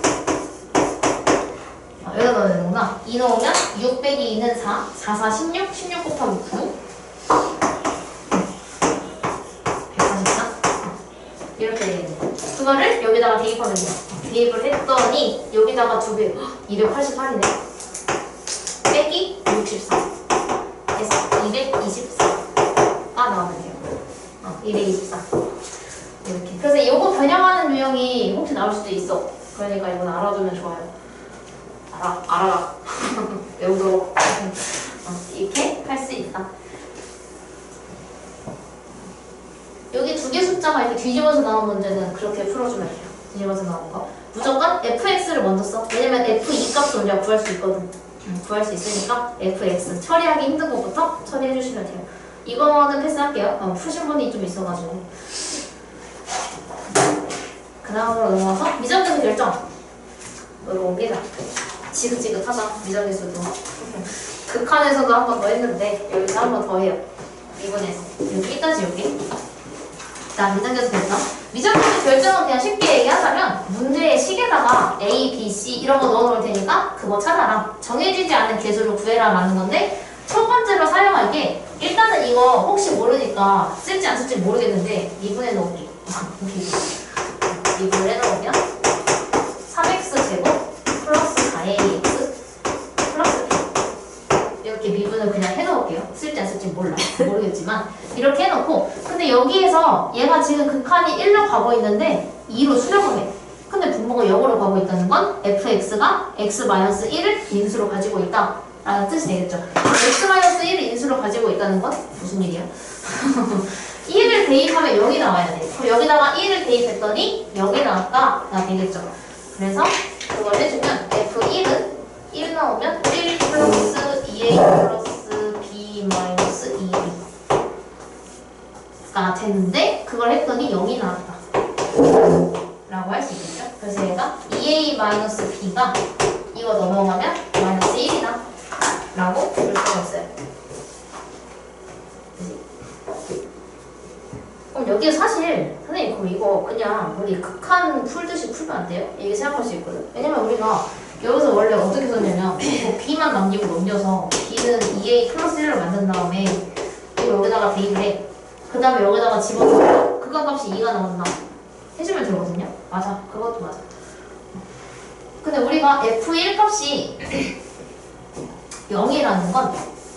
아, 여기다 넣어야 되는구나. 이 넣으면 육 빼기 이는 사, 사, 사, 십육, 십육 곱하기 구 백사십사 이렇게 되겠네. 그거를 여기다가 대입하면 돼요. 대입을 했더니 여기다가 두 배, 이백팔십팔이네. 빼기 육십사 그래서 이백이십사가 나오면 돼요. 어, 이백이십사 이렇게. 그래서 이거 변형하는 유형이 혹시 나올 수도 있어. 그러니까 이건 알아두면 좋아요. 알아, 알아라. 외우도록. 어, 이렇게 할 수 있다. 여기 두 개 숫자가 이렇게 뒤집어서 나온 문제는 그렇게 풀어주면 돼요. 뒤집어서 나온 거. 무조건 에프엑스를 먼저 써. 왜냐면 에프이 값을 우리가 구할 수 있거든. 음, 구할 수 있으니까 에프엑스. 처리하기 힘든 것부터 처리해 주시면 돼요. 이거는 패스할게요. 어, 푸신 분이 좀 있어가지고. 그 다음으로 넘어가서 미적분 결정. 이거 옮기자. 지긋지긋하다. 미적의수도. 극한에서도 한 번 더 했는데 여기서 한 번 더 해요. 이번에서. 여기 있다지 여기. 자, 미적에서 결정. 미적분의 결정은 그냥 쉽게 얘기하자면 문제의 식에다가 A, B, C 이런 거 넣어놓을 테니까 그거 찾아라. 정해지지 않은 개수를 구해라 라는 건데 첫 번째로 사용할 게 일단은 이거 혹시 모르니까 쓸지 안 쓸지 모르겠는데 이분에 넣을게. 미분을 해놓으면 삼 엑스 제곱 플러스 사 에이엑스 플러스 비 이렇게 미분을 그냥 해놓을게요. 쓸지 안 쓸지 몰라. 모르겠지만 이렇게 해놓고 근데 여기에서 얘가 지금 극한이 일로 가고 있는데 이로 수렴을 해. 근데 분모가 영으로 가고 있다는 건 fx가 x-일을 인수로 가지고 있다 라는 뜻이 되겠죠. x-일을 인수로 가지고 있다는 건 무슨 일이야? 일을 대입하면 영이 나와야 돼. 그럼 여기다가 일을 대입했더니 영이 나왔다가 되겠죠. 그래서 그걸 해주면 에프 일은 일 나오면 일 플러스 이 에이 플러스 b 마이너스 이 비가 됐는데 그걸 했더니 영이 나왔다 라고 할 수 있겠죠. 그래서 얘가 이 에이 마이너스 b가 이거 넘어가면 마이너스 일이다 라고 볼 수가 있어요. 그럼 여기 사실 선생님 그럼 이거 그냥 우리 극한 풀듯이 풀면 안 돼요? 이게 생각할 수 있거든. 왜냐면 우리가 여기서 원래 어떻게 썼냐면 뭐 b만 남기고 넘겨서 b는 이 에이 플러스 일을 만든 다음에 이거 여기다가 대입을 해. 그 다음에 여기다가 집어넣으면 극한 값이 이가 나온다 해주면 되거든요. 맞아. 그것도 맞아. 근데 우리가 에프 일 값이 영이라는 건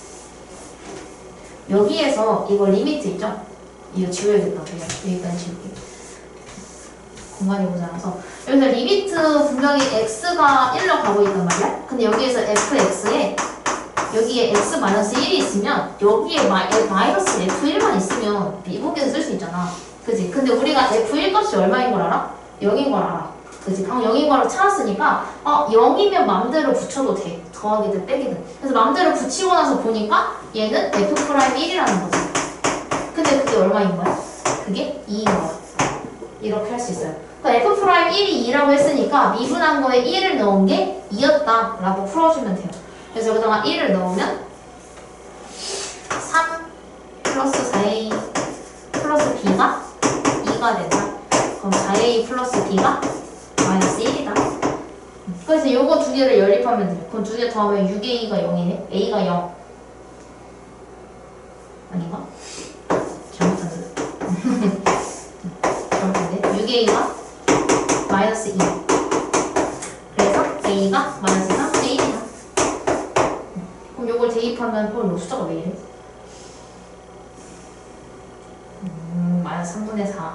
여기에서 이거 리미트 있죠? 이거 지워야겠다. 그냥 여기까지 지울게. 공간이 모자라서 여기서 리미트 분명히 x가 일로 가고 있단 말이야. 근데 여기에서 fx에 여기에 x-일이 있으면 여기에 마, 마이너스 에프 일만 있으면 미분계에서 쓸 수 있잖아. 그치? 근데 우리가 에프 일 값이 얼마인 걸 알아? 영인 걸 알아. 그치? 방금 영인 걸 찾았으니까 어, 영이면 맘대로 붙여도 돼. 더하기든 빼기든. 그래서 맘대로 붙이고 나서 보니까 얘는 에프 일이라는 거지. 근데 그게 얼마인 거야? 그게 이인 거야. 이렇게 할 수 있어요. 그러니까 에프 일이 이라고 했으니까 미분한 거에 일을 넣은 게 이였다 라고 풀어주면 돼요. 그래서 여기다가 일을 넣으면 삼 플러스 사 에이 플러스 b가 이가 된다. 그럼 사 에이 플러스 b가 마이너스 일이다. 그래서 요거 두 개를 연립하면 돼요. 그럼 두 개 더하면 육 에이가 영이네. a가 영. 아닌가? 잘못했네. 잘못했네. 육 에이가 마이너스 이. 그래서 a가 마이너스 삼분의 일이다. 그럼 요걸 대입하면 헐, 너 숫자가 왜 이래? 음, 마이너스 삼분의 사.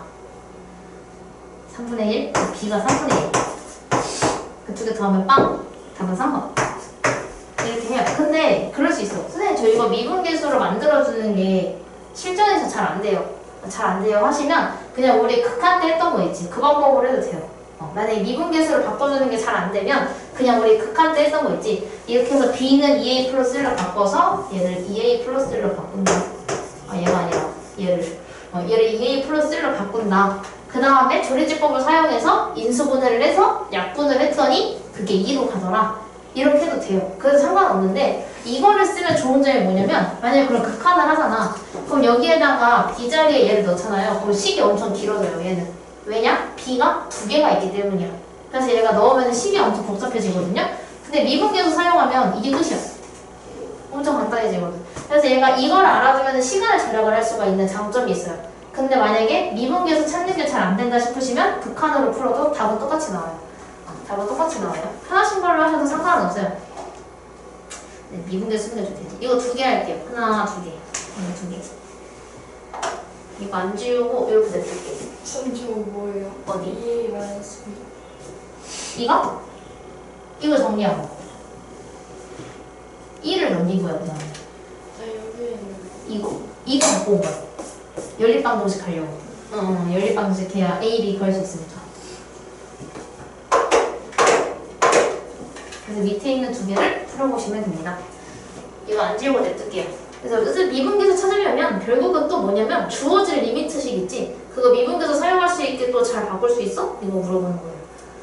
삼분의 일, b가 삼분의 일. 그 두 개 더하면 빵! 답은 삼 번. 이렇게 해요. 근데 그럴 수 있어. 선생님 저 이거 미분계수로 만들어주는 게 실전에서 잘 안 돼요. 잘 안 돼요 하시면 그냥 우리 극한 때 했던 거 있지. 그 방법으로 해도 돼요. 어, 만약에 미분계수를 바꿔주는 게 잘 안 되면 그냥 우리 극한 때 했던 거 있지. 이렇게 해서 b는 이 에이 플러스 일로 바꿔서 얘를 이 에이 플러스 일로 바꾼다. 아 얘가 아니라 얘를 어, 얘를 이 에이 플러스 일로 바꾼다. 그 다음에 조리지법을 사용해서 인수분해를 해서 약분을 했더니 그게 이로 가더라. 이렇게 해도 돼요. 그래서 상관없는데 이거를 쓰면 좋은 점이 뭐냐면 만약에 그럼 극한을 하잖아. 그럼 여기에다가 b 자리에 얘를 넣잖아요. 그럼 식이 엄청 길어져요. 얘는. 왜냐? b가 두 개가 있기 때문이야. 그래서 얘가 넣으면 식이 엄청 복잡해지거든요. 근데 미분계수 사용하면 이게 끝이야. 엄청 간단해지거든. 그래서 얘가 이걸 알아두면 시간을 절약을 할 수가 있는 장점이 있어요. 근데 만약에 미분계수 찾는 게 잘 안 된다 싶으시면 극한으로 풀어도 답은 똑같이 나와요. 답은 똑같이 나와요. 편하신 걸로 하셔도 상관은 없어요. 네, 미분계수 쓰는 게 좋대요. 이거 두 개 할게요. 하나, 두 개. 하나, 두 개. 이거 안 지우고 이렇게 냅둘게요. 선저 뭐예요? 어디? 이 마이너스 비. 이거? 이거 정리하고. 일을 넘기고요, 그 다음에. 아 여기 있는 이거. 이거 갖고 온 거야. 연립방정식 하려고. 응, 응, 연립방정식 해야 A, B 구할 수 있으니까. 그래서 밑에 있는 두 개를 풀어보시면 됩니다. 이거 안 지우고 냅둘게요. 그래서 여기서 미분계수 찾으려면 결국은 또 뭐냐면 주어질 리미트식 있지? 그거 미분계수 사용할 수 있게 또 잘 바꿀 수 있어? 이거 물어보는 거예요.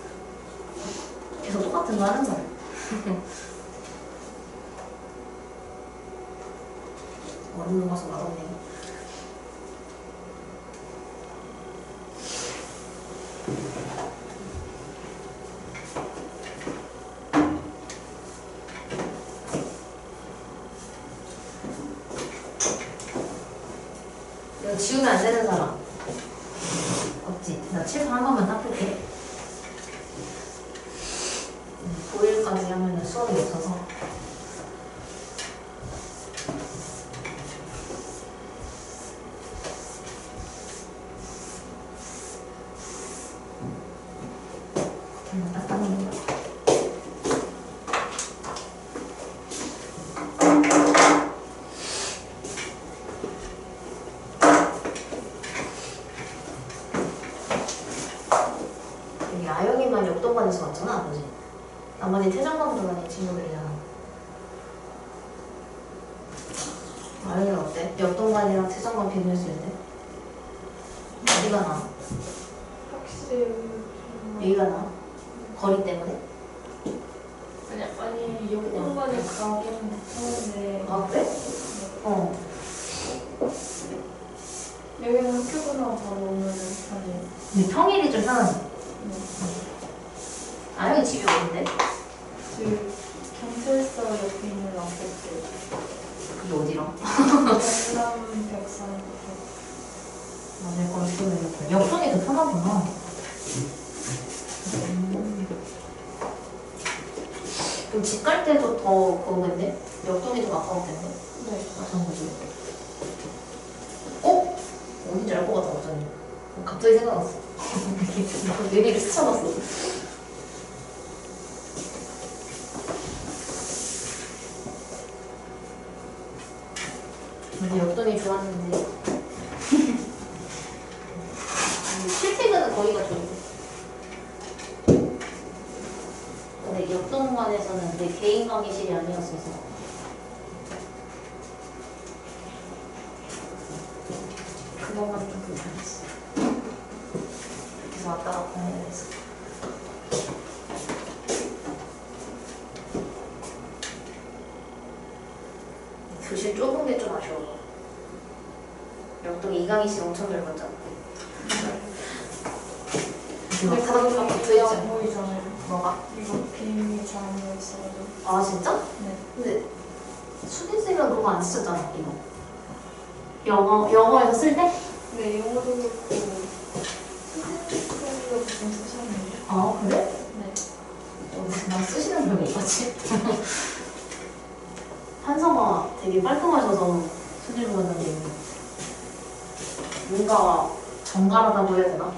계속 똑같은 거 하는 거예요. 얼음 녹아서 맛없네. 이거 지우면 안 되는 사람 없지? 나 칠판 한 번만 닦을게. 고일까지 하면은 수업이 없어서. 음, 닦아놓는 거야. 여기 아영이만 역동반에서 왔잖아, 그지? 나머지 태정관 들어가는 친구들이잖아. 아영이는 어때? 역동반이랑 태정관 비교했을 때 어디가 나? 확실히 좀- 여기가 나? 거리 때문에? 아니 아니 역동반에 가기는 괜찮은데 아 그래? 어. 여기는 학교 끝나고 바로 오는 편이에요. 근데 평일이 좀 편하지? 네. 아영이 집이 어딘데? 지금 경찰서 옆에 있는 아파트 그게 어디로? 경남 백산 맞을 거쓰면 역동이 더 편하구나. 음. 그럼 집 갈 때도 더 그거겠네? 역동이 더 가까웠겠네? 네. 마찬가지로. 어? 어딘지 알 것 같아, 어쩌니. 갑자기 생각났어. 뇌리를 스쳐봤어. 근데 역동이 좋았는데. 실택은 거기가 좋은데. 근데 역동관에서는 내 개인 강의실이 아니었어서. 그거만 좀 불편했어. 그래서 왔다 갔다 해야 돼서. 교실 좁은 게 좀 아쉬워. 역동 이강희실 엄청 넓었잖아. 근데 막 사람 다 그거 붙어있지. 안 보이잖아요. 뭐가? 이거 비밀이 잘 안 보였어가지고. 아 진짜? 네. 근데 수빈쌤은 그거 안 쓰잖아, 이거. 영어, 영어에서 쓸 때? 네, 영어도 그렇고 선생님도 무슨 쓰셨는데. 아 그래? 네. 어, 나 쓰시는 분이 이거지? 한성아 되게 깔끔하셔서 수진 원장님 뭔가 정갈하다고 해야 되나?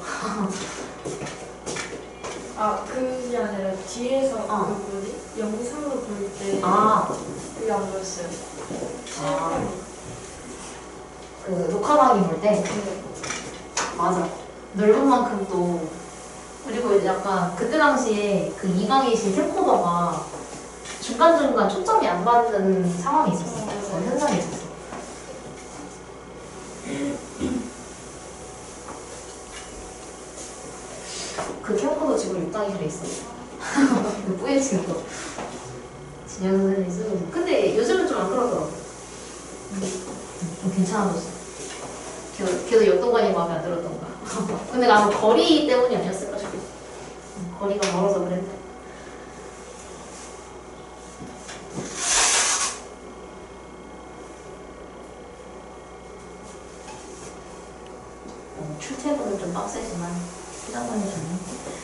아, 그게 아니라 뒤에서 어. 그 뭐지? 영상으로 볼 때 아, 그게 안 보였어요. 아. 그 녹화방이 볼 때 네. 맞아. 넓은 만큼 또 그리고 이제 약간 그때 당시에 그 이강희씨 캠코더가 중간중간 초점이 안 맞는 상황이 있었어. 어, 그 현상이 있었어. 그 캠코더 지금 육강이실에 있어. 그 뿌예지는 거. 진영 선생님이 쓰고 있어. 근데 요즘은 좀 안 그러더라고. 좀 괜찮아졌어. 걔도, 걔도 역동관이 마음에 안 들었던가. 근데 아마 거리 때문이 아니었을까 싶어. 거리가 멀어서 그랬는데. 어, 출퇴근은 좀 빡세지만 시간만이 좋네.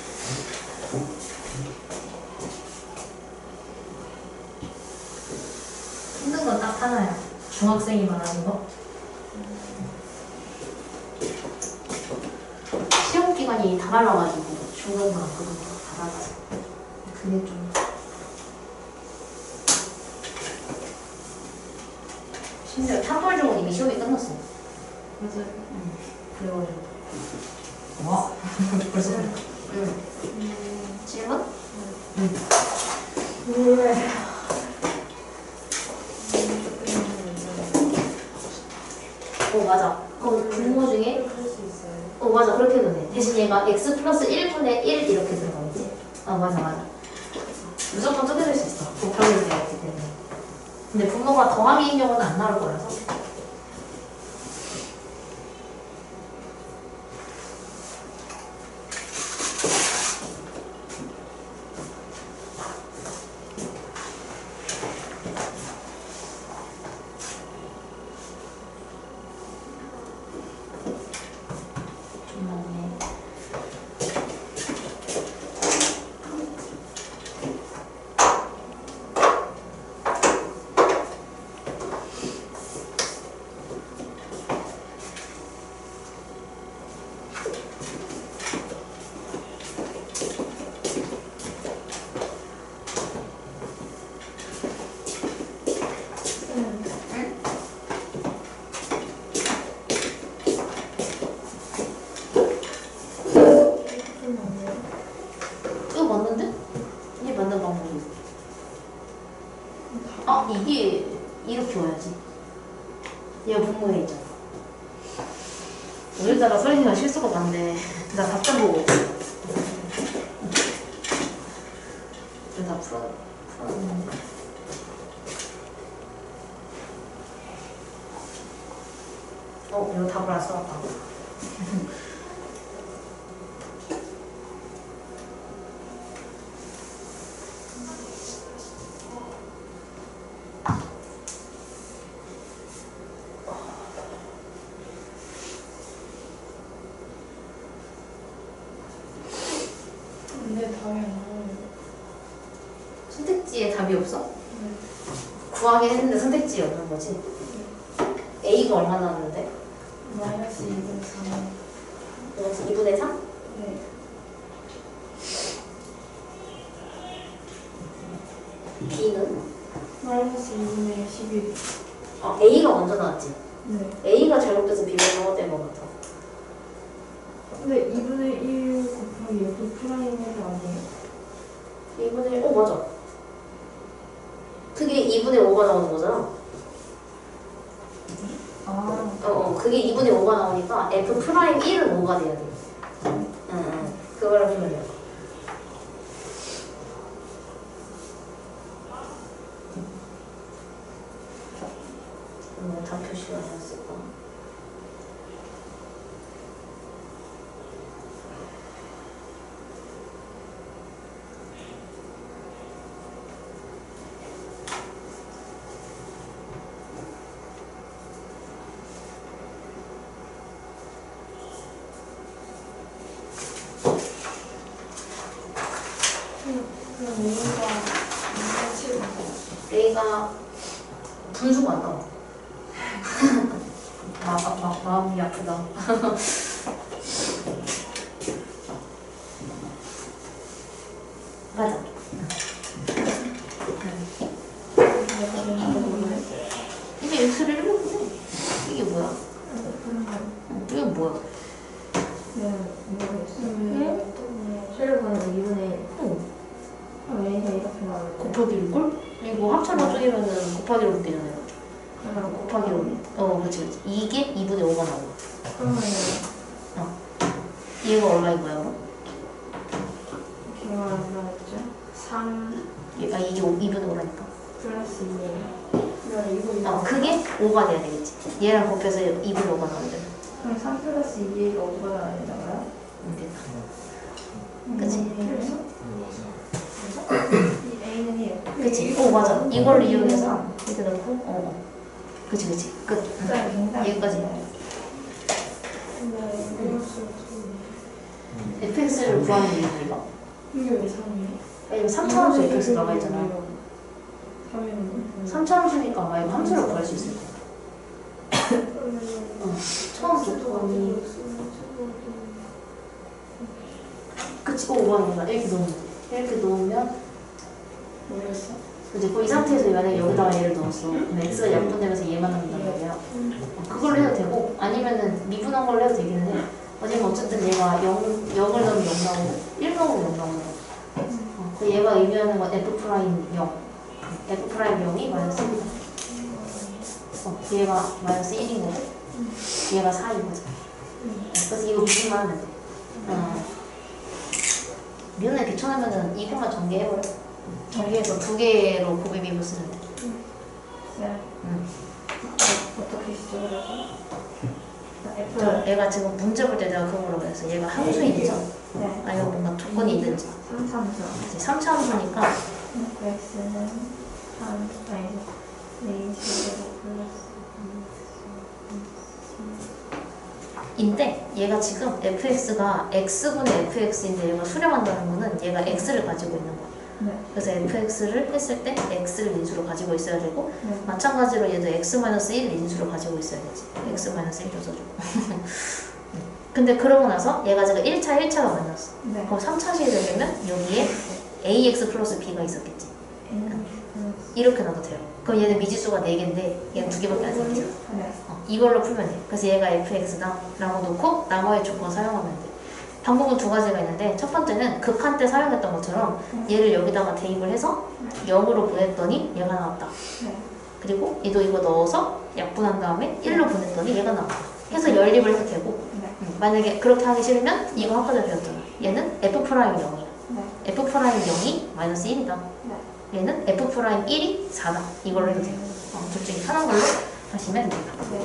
힘든 건 딱 하나야. 중학생이 말하는 거. 시험 기간이 다 달라가지고 중간고랑 고등고랑 다 달라서 그게 좀 심지어 탐벌 중은 이미 시험이 끝났어. 맞아요. 그래가지고 와 벌써 끝나. 응. 음, 질문? 네. 응. 왜? 어 맞아. 어 분모 중에 할수 있어요. 어 맞아 그렇게 해도 돼. 대신 얘가 x 플러스 일분의 일 이렇게 들어가겠지? 아 맞아 맞아. 무조건 쪼개질 수 있어. 곱하기로 되어 있기 때문에. 근데 분모가 더하기인 경우는 안 나올 거라서. 좀 많네. 맞는데? 이게 맞는 방법이야. 아, 이게 이렇게 와야지. 얘가 분모에 있잖아. 오늘따라 서린이가 실수가 많네. 나 답장 보고 있어. 다 풀어, 풀었는데. 어, 이거 답을 안 써왔다. 근데 답이 안 나와요. 선택지에 답이 없어? 구하긴 했는데 선택지에 없는 거지? A가 얼마 나왔는데? 마이너스 이분의 삼. 이거지 이분의 삼? 네. B는? 마이너스 이분의 십일. 어, A가 먼저 나왔지? 네. A가 잘못돼서 B가 잘못된 것 같아. 근데 이분의 일 곱하기 F 프라임이 아니에요? 이분의 일, 어 맞아. 그게 이분의 오가 나오는 거잖아. 아, 어, 어 그게 이분의 오가 나오니까 F 프라임 일은 오가 돼야 돼. 응, 응. 그거랑 풀면 돼. 음, 다 표시가 되었을까? 그럼 이분과 이분의 칠. A가 분수가 안 나와. 마, 마, 마, 마음이 아프다. 맞아. 이게 X를 일곱 네 이게 뭐야? 어, 이게 뭐야? 네, 모르겠어요. 응? 실을 보내면 이분의 일. 어, 그럼 A가 이렇게 나오고. 곱하기 일걸? 이거 합쳐서 쪼개면은 곱하기로 묶이잖아요. 그러면 곱하기로. 어, 그치, 그치. 이게 이분의 오가 나와. 그러면 얘가 얼마인 거야, 그럼? 걔가 얼마였죠? 삼 얘, 아, 이게 이분의 오라니까. 플러스 이. 그럼 이분이 어, 그게 오가 돼야 되겠지. 얘랑 곱해서 이분의 오가 나오면 되나? 그럼 삼 플러스 이가 오가 나와야 되나요? 응, 됐다. 그치? 음, 맞아. 이 A는 일. 그치? 어, 맞아. 이걸 이용해서 이렇게 넣고, 어, 어. 그치, 그치. 끝. 응. 숫자 굉장히 여기까지. 근데 마이너스 에프엑스를 구하는 이유가 이게 왜 삼이에요? 왜냐면 삼차 함수 에프엑스 나와 있잖아. 삼이는 삼차 함수니까 아마 이거 함수를 구할 수 있을 거야. 어, 처음 줬더니 그치? 오, 맞아, 맞아. 이렇게 넣으면 돼. 이렇게 넣으면 뭐였어? 이제 이 상태에서 만약에 여기다가 얘를 넣었어. 그럼 x가 약분되면서 얘만 남는단 말이야. 그걸로 해도 되고 아니면은 미분한 걸로 해도 되기는 해. 왜냐면 어쨌든 얘가 영, 영을 넣으면 영 나오고 일 넣으면 영 나오잖아. 어, 그 얘가 의미하는 건 f 프라임 영. f 프라임 영이 마이너스 일이다. 어, 얘가 마이너스 일인 거고 얘가 사인 거죠. 그래서 이거 미분만 하면 돼. 어. 미분에 귀찮으면은 이것만 전개해버려. 전개해서 두 개로 곱의 미분 쓰면 돼. 네. 응. 어떻게 시죠 그래서? F 저 얘가 지금 문제 볼 때 내가 그거 물어봤어. 그래서 얘가 함수인지 네. 아니면 뭔가 조건이 있는지. 삼삼수. 이제 삼차 함수니까 X는 삼 아니죠. A 제곱 플러스 인데 얘가 지금 fx가 x분의 fx인데 얘가 수렴한다는 거는 얘가 x를 가지고 있는 거야. 네. 그래서 fx를 했을 때 x를 인수로 가지고 있어야 되고 네. 마찬가지로 얘도 x-일 인수로 가지고 있어야 되지. x-일 좀 써주고. 근데 그러고 나서 얘가 지금 일 차, 일 차가 만났어. 네. 그럼 삼 차식이 되려면 여기에 ax 플러스 b가 있었겠지. N 이렇게 나도 돼요. 그럼 얘는 미지수가 네 개인데 얘는 두 개밖에 안 생기잖아. 네. 어, 이걸로 풀면 돼. 그래서 얘가 fx다 라고 놓고 나머지 조건 사용하면 돼. 방법은 두 가지가 있는데 첫 번째는 극한 때 사용했던 것처럼 얘를 여기다가 대입을 해서 영으로 보냈더니 얘가 나왔다. 네. 그리고 얘도 이거 넣어서 약분한 다음에 일로 보냈더니 얘가 나왔다. 해서 연립을 해도 되고 네. 음, 만약에 그렇게 하기 싫으면 이거 아까 전에 배웠잖아. 얘는 F 프라임 영이야. 네. F 프라임 영이 마이너스 일이다. 네. 얘는 F 프라임 일이 사다. 이걸로 해도 돼요. 어, 둘 중에 하나인 걸로 하시면 됩니다. 네.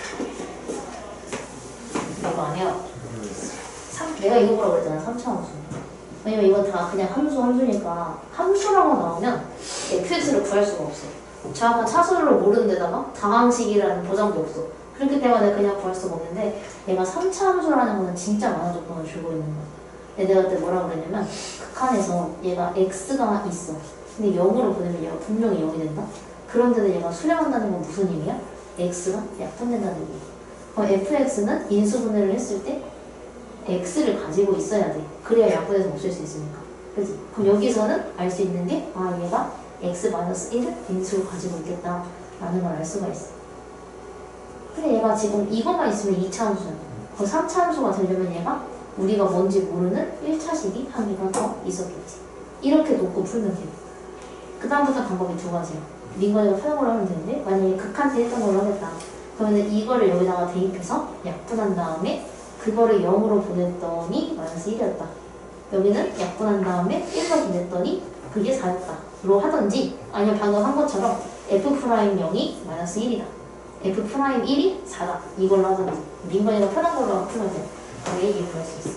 이거 안 해요. 삼, 내가 이거 보라고 그랬잖아. 삼 차 함수. 왜냐면 이건 다 그냥 함수 함수니까 함수라고 나오면 에프엑스를 구할 수가 없어. 정확한 차수를 모르는 데다가 다항식이라는 보장도 없어. 그렇기 때문에 그냥 구할 수가 없는데 얘가 삼 차 함수라는 거는 진짜 많은 조건을 주고 있는 거야. 근데 내가 그때 뭐라고 그랬냐면 극한에서 얘가 x가 있어. 근데 영으로 보내면 얘가 분명히 영이 된다. 그런데도 얘가 수렴한다는 건 무슨 의미야? x가 약분된다는 의미야. 그럼 에프엑스는 인수분해를 했을 때 x를 가지고 있어야 돼. 그래야 약분해서 못 쓸 수 있으니까. 그치? 그럼 여기서는 알 수 있는 게, 아, 얘가 x 일을 인수로 가지고 있겠다. 라는 걸 알 수가 있어. 근데 얘가 지금 이것만 있으면 이 차 함수야. 그 삼 차 함수가 되려면 얘가 우리가 뭔지 모르는 일 차식이 한 개가 더 있었겠지. 이렇게 놓고 풀면 돼. 그 다음부터 방법이 두 가지야. 민건이가 푸는 걸로 하면 되는데, 만약에 극한테 했던 걸로 하겠다. 그러면 이거를 여기다가 대입해서 약분한 다음에 그거를 영으로 보냈더니 마이너스 일이었다. 여기는 약분한 다음에 일로 보냈더니 그게 사였다. 로 하든지 아니면 방금 한 것처럼 F 프라임 영이 마이너스 일이다. F 프라임 일이 사다. 이걸로 하든지 민건이가 편한 걸로 풀면 돼. 그럼 얘기 구할 수 있어.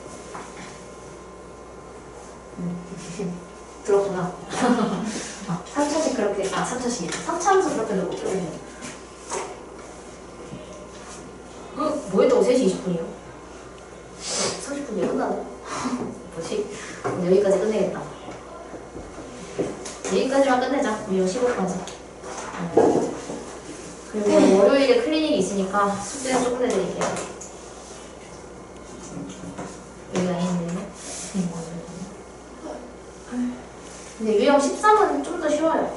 음. 들었구나. 아, 삼 차씩 그렇게, 아, 삼 차씩. 삼 차 함수 그렇게 놓고 풀면 돼. 어? 뭐 했다고 세 시 이십 분이요? 삼십 분이면 끝나네? 뭐지? 여기까지 끝내겠다. 여기까지만 끝내자. 우리 십오까지. 음. 그리고 월요일에 클리닉이 있으니까 숙제는 조금 해드릴게요. 여기가 있네. 근데 유형 십삼은 좀 더 쉬워요.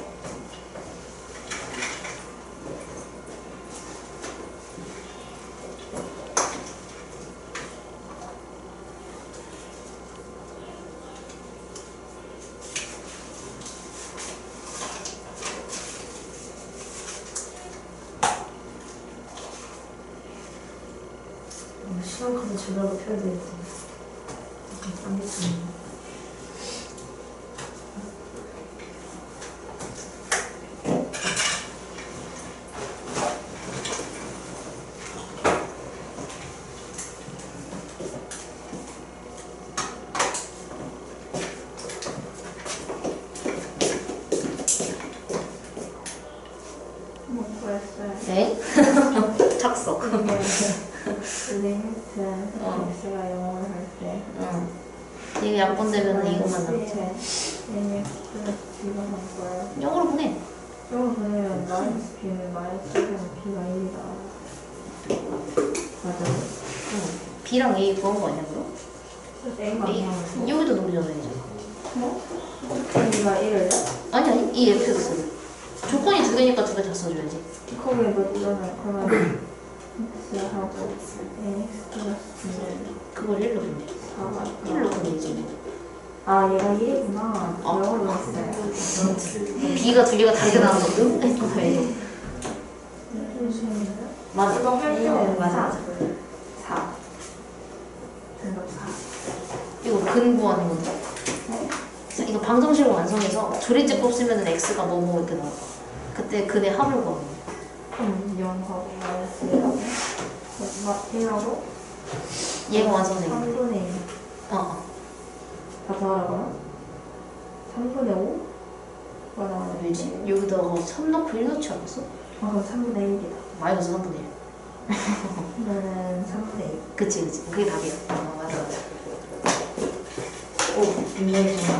시간 가면 제대로 펴야 되겠다. 안 괜찮네. 뭐 구했어요? 네? 착석. 리미트 어. x가 영어를 할 때. 응. 이게 약분되면 이것만 남지. 리미트 b가 남고요. 영어로 보내. 영어 보내면 마이너스 b는 마이너스 일은 b가 일이다. 맞아요? 응. B랑 A 구한 거 아니야, 그럼? A가 A. 아니야. 여기도 노리잖아, 이제. 뭐? b가 일을? 아니, 아니. 이 에프엑스. 조건이 두 개니까 두 개 다 써줘야지. 거기에 뭐 이거는 그러면 x하고 ax 플러스는 그걸 일로 보내. 사가 일로 보내지. 아 얘가 일이구나. 어. 영어로 했어요. B가 두 개가 다르게 나온 거든? 왜? 맞아. 이거 할 때는 맞아, 맞아. 사. 등급 사. 이거 근 구하는 건데. 네? 자, 이거 방정식을 완성해서 조리제법 쓰면은 x가 뭐뭐 이렇게 나와. 그때 근의 합을 구하는 거야. 그럼 영하고 마이너스 일하고 일하고 얘가 완성돼. 삼분의 이. 어, 어. 다 더하라고요? 삼분의 오가 나와야 왜지? 여기다가 삼 넣고 일 넣지 않았어? 아 그럼 삼분의 일이다. 마이너스 삼분의 일. 그러면은 삼분의 일. 그치, 그치. 그게 답이야. 어, 맞아, 맞아. 오, 굉장히 좋아.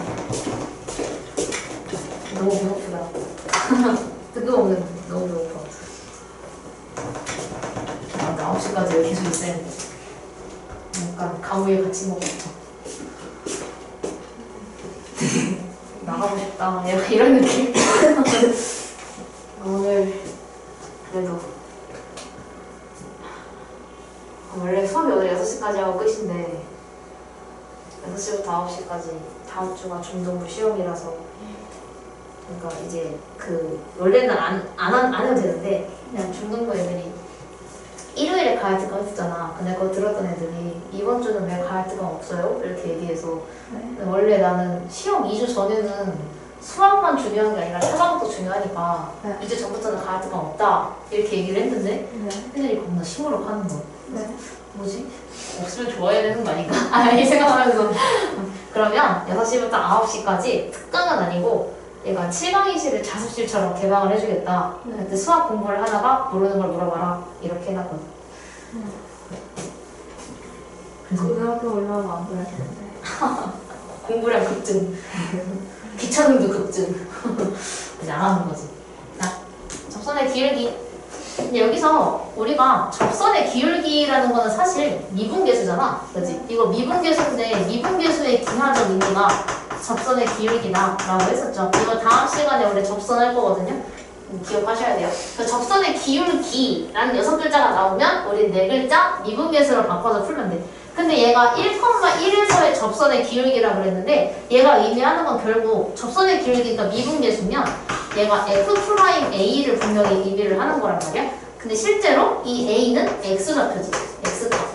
너무 배고프다. 뜬금없는 너무 배고파. 아, 나 아홉 시까지 여기 계속 있어야 돼. 약간 가무에 같이 먹고 싶어. 나가고 싶다. 약간 이런 느낌? 오늘 그래도 원래 수업이 오늘 여섯 시까지 하고 끝인데 시부터 아홉 시까지 다음 주가 중등부 시험이라서 그러니까 이제 그 원래는 안, 안, 안, 안 해도 되는데 그냥 중등부 애들이 일요일에 가야 할 특강 했었잖아. 근데 그거 들었던 애들이 이번 주는 왜 가야 할 특강 없어요? 이렇게 얘기해서 근데 원래 나는 시험 이 주 전에는 수학만 중요한 게 아니라 사과목도 중요하니까 네. 이 주 전부터는 가야 할 특강 없다 이렇게 얘기를 했는데 네. 애들이 겁나 시무룩 하는 거야. 네. 뭐지? 없으면 좋아야 되는 거 아닌가? 아, 이 생각하면서 그러면 여섯 시부터 아홉 시까지 특강은 아니고 얘가 칠강의실을 자습실처럼 개방을 해주겠다. 네. 근데 수학 공부를 하다가 모르는 걸 물어봐라 이렇게 해놨거든. 그래서 고등학교 올라가면 안 그래야 되는데. 공부량 급증 귀찮음도 급증 그냥 안 하는 거지. 자, 접선의 기울기. 근데 여기서 우리가 접선의 기울기라는 거는 사실 미분계수잖아. 그지? 이거 미분계수인데 미분계수의 기하적 의미가 접선의 기울기다 라고 했었죠. 이거 다음 시간에 우리 접선할 거거든요. 음, 기억하셔야 돼요. 그 접선의 기울기라는 여섯 글자가 나오면 우리 네 글자 미분계수로 바꿔서 풀면 돼. 근데 얘가 일, 일에서의 접선의 기울기라고 그랬는데 얘가 의미하는 건 결국 접선의 기울기가 미분계수면 얘가 F'A를 분명히 의미를 하는 거란 말이야. 근데 실제로 이 A는 X좌표지. X값.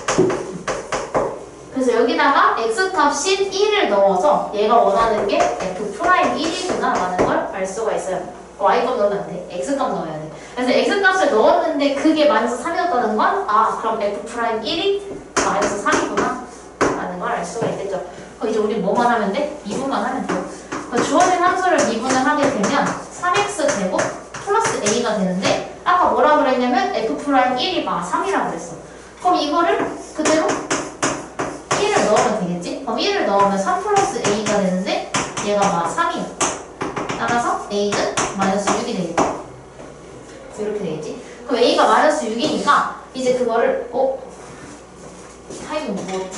그래서 여기다가 X값인 일을 넣어서 얘가 원하는 게 F'일이구나 라는 걸 알 수가 있어요. Y값 넣으면 안 돼. X값 넣어야 돼. 그래서 X값을 넣었는데 그게 마이너스 삼이었다는 건 아 그럼 F'일이 마이너스 삼이구나 라는 걸 알 수가 있겠죠. 그럼 이제 우리 뭐만 하면 돼? 미분만 하면 돼요. 주어진 함수를 미분을 하게 되면 삼 엑스 제곱 플러스 A가 되는데 아까 뭐라 그랬냐면 F'일이 마 삼이라고 그랬어. 그럼 이거를 그대로 일을 넣으면 되겠지? 그럼 일을 넣으면 삼 플러스 A가 되는데 얘가 마 삼이야. 따라서 A는 마이너스 육이 되겠지. 이렇게 되겠지? 그럼 A가 마이너스 육이니까 이제 그거를 어? 타이밍 뭐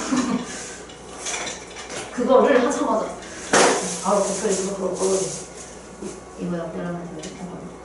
그거를 하자마자 아, 목소리 이거 그럴 거거든. 이거 연결하면 되겠다.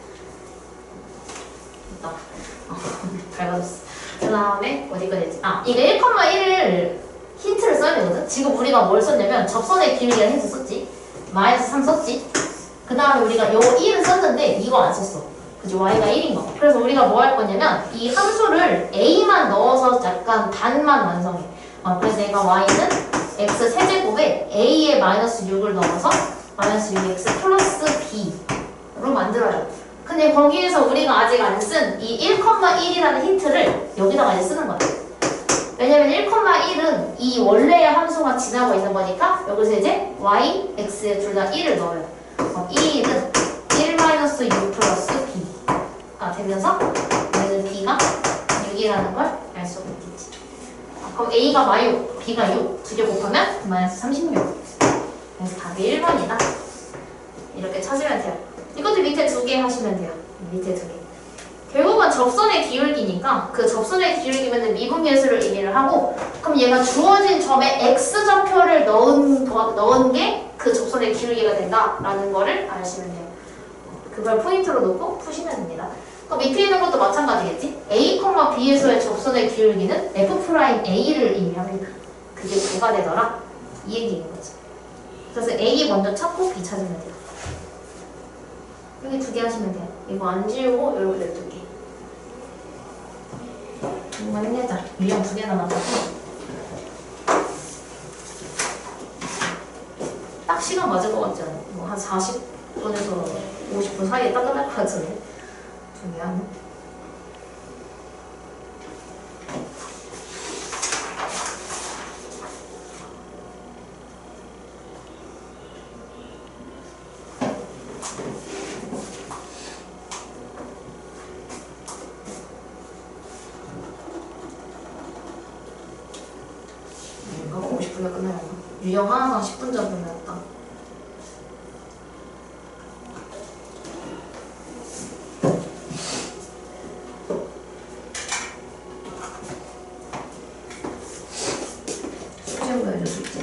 됐다. 어, 밝아졌어. 그 다음에 어디까지 했지? 아, 이거 일, 일을 힌트를 써야 되거든? 지금 우리가 뭘 썼냐면 접선의 기울기라는 힌트 썼지? 마이너스 삼 썼지? 그 다음에 우리가 요 일은 썼는데 이거 안 썼어. 그지? Y가 일인 거. 그래서 우리가 뭐 할 거냐면 이 함수를 A만 넣어서 약간 반만 완성해. 어, 그래서 얘가 Y는 x 세제곱에 a에 마이너스 육을 넣어서 마이너스 육 엑스 플러스 b로 만들어요. 근데 거기에서 우리가 아직 안 쓴 이 일, 일이라는 힌트를 여기다가 이제 쓰는 거야. 왜냐면 일, 일은 이 원래의 함수가 지나고 있는 거니까 여기서 이제 y, x에 둘 다 일을 넣어요. 어, 이 일은 일 마이너스 육 플러스 b가 되면서 얘는 b가 육이라는 걸 알 수가 있겠지. 그럼 A가 마육, B가 육, 두 개 곱하면 마이너스 삼십육. 그래서 답이 일 번이다. 이렇게 찾으면 돼요. 이것도 밑에 두 개 하시면 돼요. 밑에 두 개. 결국은 접선의 기울기니까 그 접선의 기울기면 미분계수를 의미를 하고 그럼 얘가 주어진 점에 X좌표를 넣은, 넣은 게 그 접선의 기울기가 된다라는 거를 아시면 돼요. 그걸 포인트로 놓고 푸시면 됩니다. 그럼 밑에 있는 것도 마찬가지겠지? A, B에서의 접선의 기울기는 F'A를 의미합니다. 그게 뭐가 되더라? 이 얘기인 거지. 그래서 A 먼저 찾고 B 찾으면 돼요. 여기 두 개 하시면 돼요. 이거 안 지우고 이렇게 냅둘게. 이거만 힘내자. 유형 두 개 남았다고. 딱 시간 맞을 것 같지 않아요? 뭐 한 사십 분에서 오십 분 사이에 딱 끝날 것 같은데. 두 개 하면. 이거 오십 분에 끝나야 하나? 유형 하나당 십 분 정도였다. 숙제 보여줘, 숙제.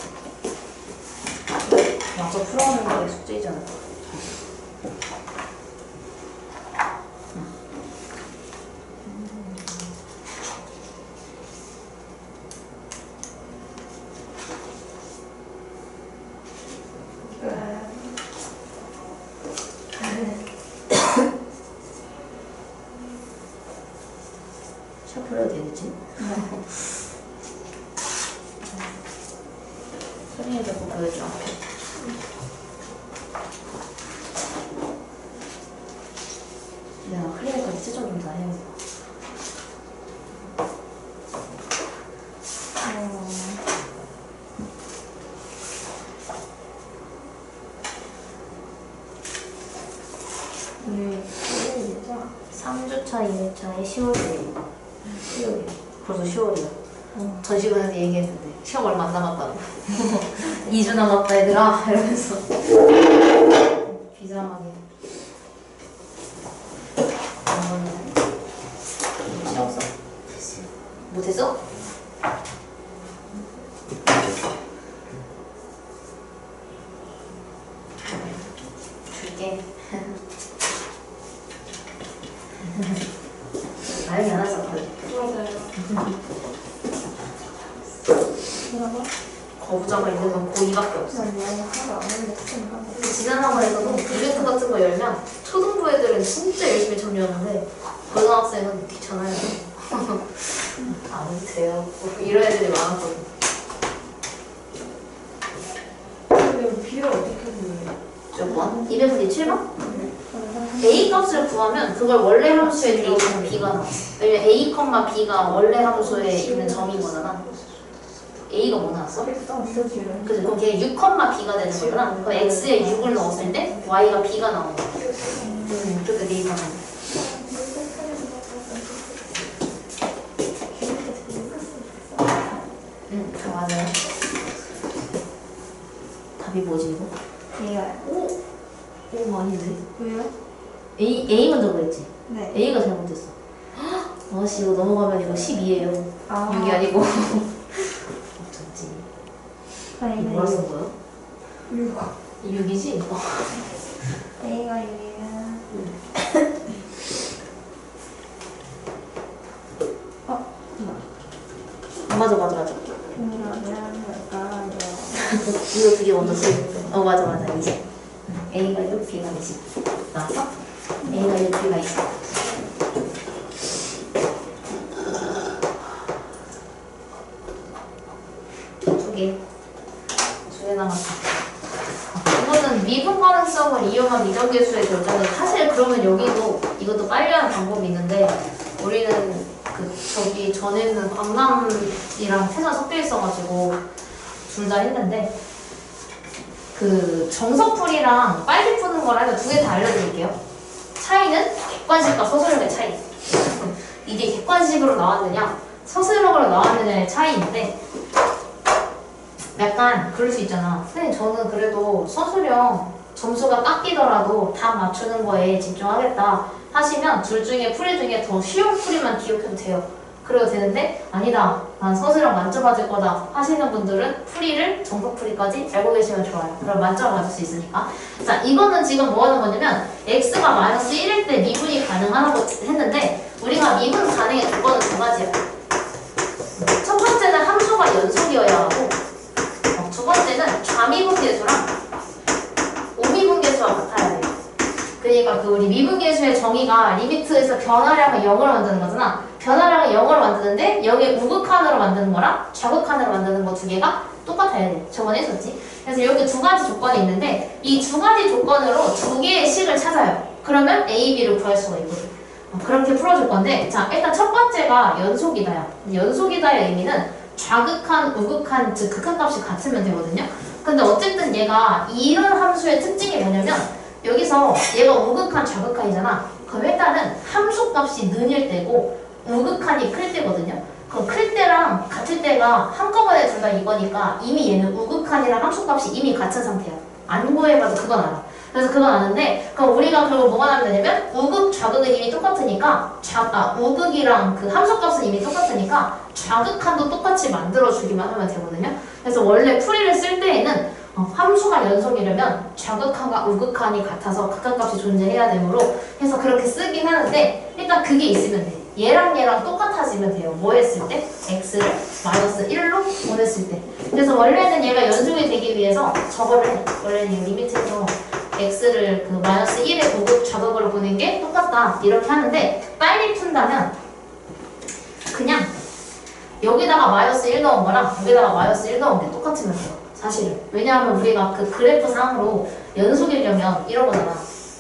와서 풀어오는 게 숙제이잖아. 스크린에 대고 보여줘. 내가 클리닉까지 채점 좀 다 해야겠다. 네, 일이죠? 삼 주차, 이 주차에 시월이에요. 시월이에요. 벌써 시월이야. 전 시간에서 얘기했는데 시험 얼마 안 남았다고. 이 주 남았다 얘들아 이러면서 비장하게. 시험 써? 못했어? 줄게. 나영이 안 하자. 맞아요. 뭐라고? 거부자가 있는 건 고이밖에 없어. 난 이거 하나도 안 했는데 지금 하고. 근데 지난 학원에서도 프로젝트 같은 거 열면 초등부 애들은 진짜 열심히 참여하는데 고등학생은 귀찮아요. 안 돼요. 이런 애들이 많았거든. 근데 우리 비를 어떻게 구해요? 몇 번? 이백분의 칠 번? A 값을 구하면 그걸 원래 함수에 대입하면 B가 나와. 왜냐면 A, B가 원래 함수에 있는 점인 거잖아. A가 뭐 나왔어? 그치? 그럼 걔 육, B가 되는 거잖아. 그럼 X에 육을 넣었을 때 Y가 B가 나오는 거야. 음, 그렇게 대입하면 돼. 응, 다 맞아요. 답이 뭐지 이거? A가요. 오! 오, 아닌데? 왜요? A, A 먼저 그랬지? 네. A가 잘못했어. 아씨 이거 넘어가면 이거 십이에요. 아. 육이 아니고. 어쩐지. A가 뭐라 쓴 거야? 육. 육이지? 어. A가 육이면. 어? 아, 맞아 맞아 맞아. 그러면 뭘까요? 이거 두 개 먼저 쓰고. 어 맞아 맞아 이제. A가 육, B가 이십. 나왔어? A가 육, B가 이십. 두 개. 두 개 남았다. 이거는 미분 가능성을 이용한 이정계수의 결정은 사실 그러면 여기도 이것도 빨리 하는 방법이 있는데 우리는 그 저기 전에는 광남이랑 태산 섞여 있어가지고 둘 다 했는데 그 정석풀이랑 빨리 푸는 거랑 두 개 다 알려드릴게요. 차이는 객관식과 서술형의 차이. 이게 객관식으로 나왔느냐 서술형으로 나왔느냐의 차이인데 약간 그럴 수 있잖아. 선생님 저는 그래도 서술형 점수가 깎이더라도 답 맞추는 거에 집중하겠다 하시면 둘 중에 풀이 중에 더 쉬운 풀이만 기억해도 돼요. 그래도 되는데 아니다 난 서술형 만점 맞을 거다 하시는 분들은 풀이를 정석풀이까지 알고 계시면 좋아요. 그럼 만점 맞을 수 있으니까. 자 이거는 지금 뭐 하는 거냐면 x가 마이너스 일일 때 미분이 가능하다고 했는데 우리가 미분 가능의 조건은 두 가지야. 첫 번째는 함수가 연속이어야 하고 두 번째는 좌미분계수랑 우미분계수와 같아야 돼요. 그러니까 그 우리 미분계수의 정의가 리미트에서 변화량을 영으로 만드는 거잖아. 변화량을 영으로 만드는데 여기에 우극한으로 만드는 거랑 좌극한으로 만드는 거 두 개가 똑같아야 돼. 저번에 했었지. 그래서 여기 두 가지 조건이 있는데 이 두 가지 조건으로 두 개의 식을 찾아요. 그러면 A, B를 구할 수가 있거든. 그렇게 풀어줄 건데 자 일단 첫 번째가 연속이다야. 연속이다의 의미는 좌극한, 우극한, 즉 극한값이 같으면 되거든요. 근데 어쨌든 얘가 이런 함수의 특징이 뭐냐면 여기서 얘가 우극한, 좌극한이잖아. 그럼 일단은 함수값이 는일 때고 우극한이 클 때거든요. 그럼 클 때랑 같을 때가 한꺼번에 둘 다 이거니까 이미 얘는 우극한이랑 함수값이 이미 같은 상태야. 안 구해봐도 그건 알아. 그래서 그건 아는데 그럼 우리가 그걸 뭐가 하면 되냐면 우극, 좌극은 이미 똑같으니까 좌, 아, 우극이랑 그 함수값은 이미 똑같으니까 좌극한도 똑같이 만들어주기만 하면 되거든요. 그래서 원래 풀이를 쓸 때에는 어, 함수가 연속이려면 좌극한과 우극한이 같아서 극한값이 존재해야 되므로 해서 그렇게 쓰긴 하는데 일단 그게 있으면 돼. 얘랑 얘랑 똑같아지면 돼요. 뭐 했을 때? x를 마이너스 일로 보냈을 때. 그래서 원래는 얘가 연속이 되기 위해서 저거를 해. 원래는 리미트에서 x를 그 마이너스 일의 우극 좌극으로 보낸 게 똑같다 이렇게 하는데 빨리 푼다면 그냥 여기다가 마이너스 일 넣은 거랑 여기다가 마이너스 일 넣은 게 똑같으면 돼요. 사실은. 왜냐하면 우리가 그 그래프 상으로 연속이려면 이런 거잖아.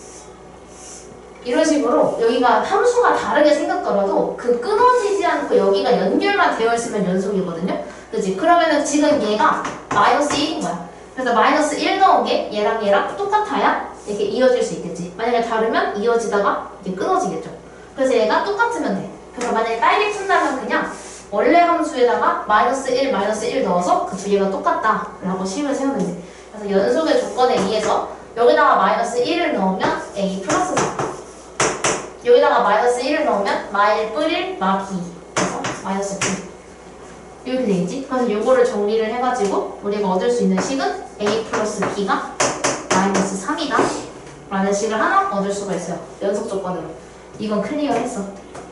이런 식으로 여기가 함수가 다르게 생겼더라도 그 끊어지지 않고 여기가 연결만 되어 있으면 연속이거든요. 그치? 그러면은 지금 얘가 마이너스 일인 거야. 그래서 마이너스 일 넣은 게 얘랑 얘랑 똑같아야 이렇게 이어질 수 있겠지. 만약에 다르면 이어지다가 이게 끊어지겠죠. 그래서 얘가 똑같으면 돼. 그래서 만약에 빨리 푼다면 그냥 원래 함수에다가 마이너스 일, 마이너스 일 넣어서 그 두 개가 똑같다 라고 식을 세우면 돼. 그래서 연속의 조건에 의해서 여기다가 마이너스 일을 넣으면 a 플러스 사, 여기다가 마이너스 일을 넣으면 마일 뿔일 마비, 그래서 마이너스 비 이렇게 되겠지? 그래서 요거를 정리를 해가지고 우리가 얻을 수 있는 식은 a 플러스 b가 마이너스 삼이다 라는 식을 하나 얻을 수가 있어요. 연속 조건으로. 이건 클리어했어.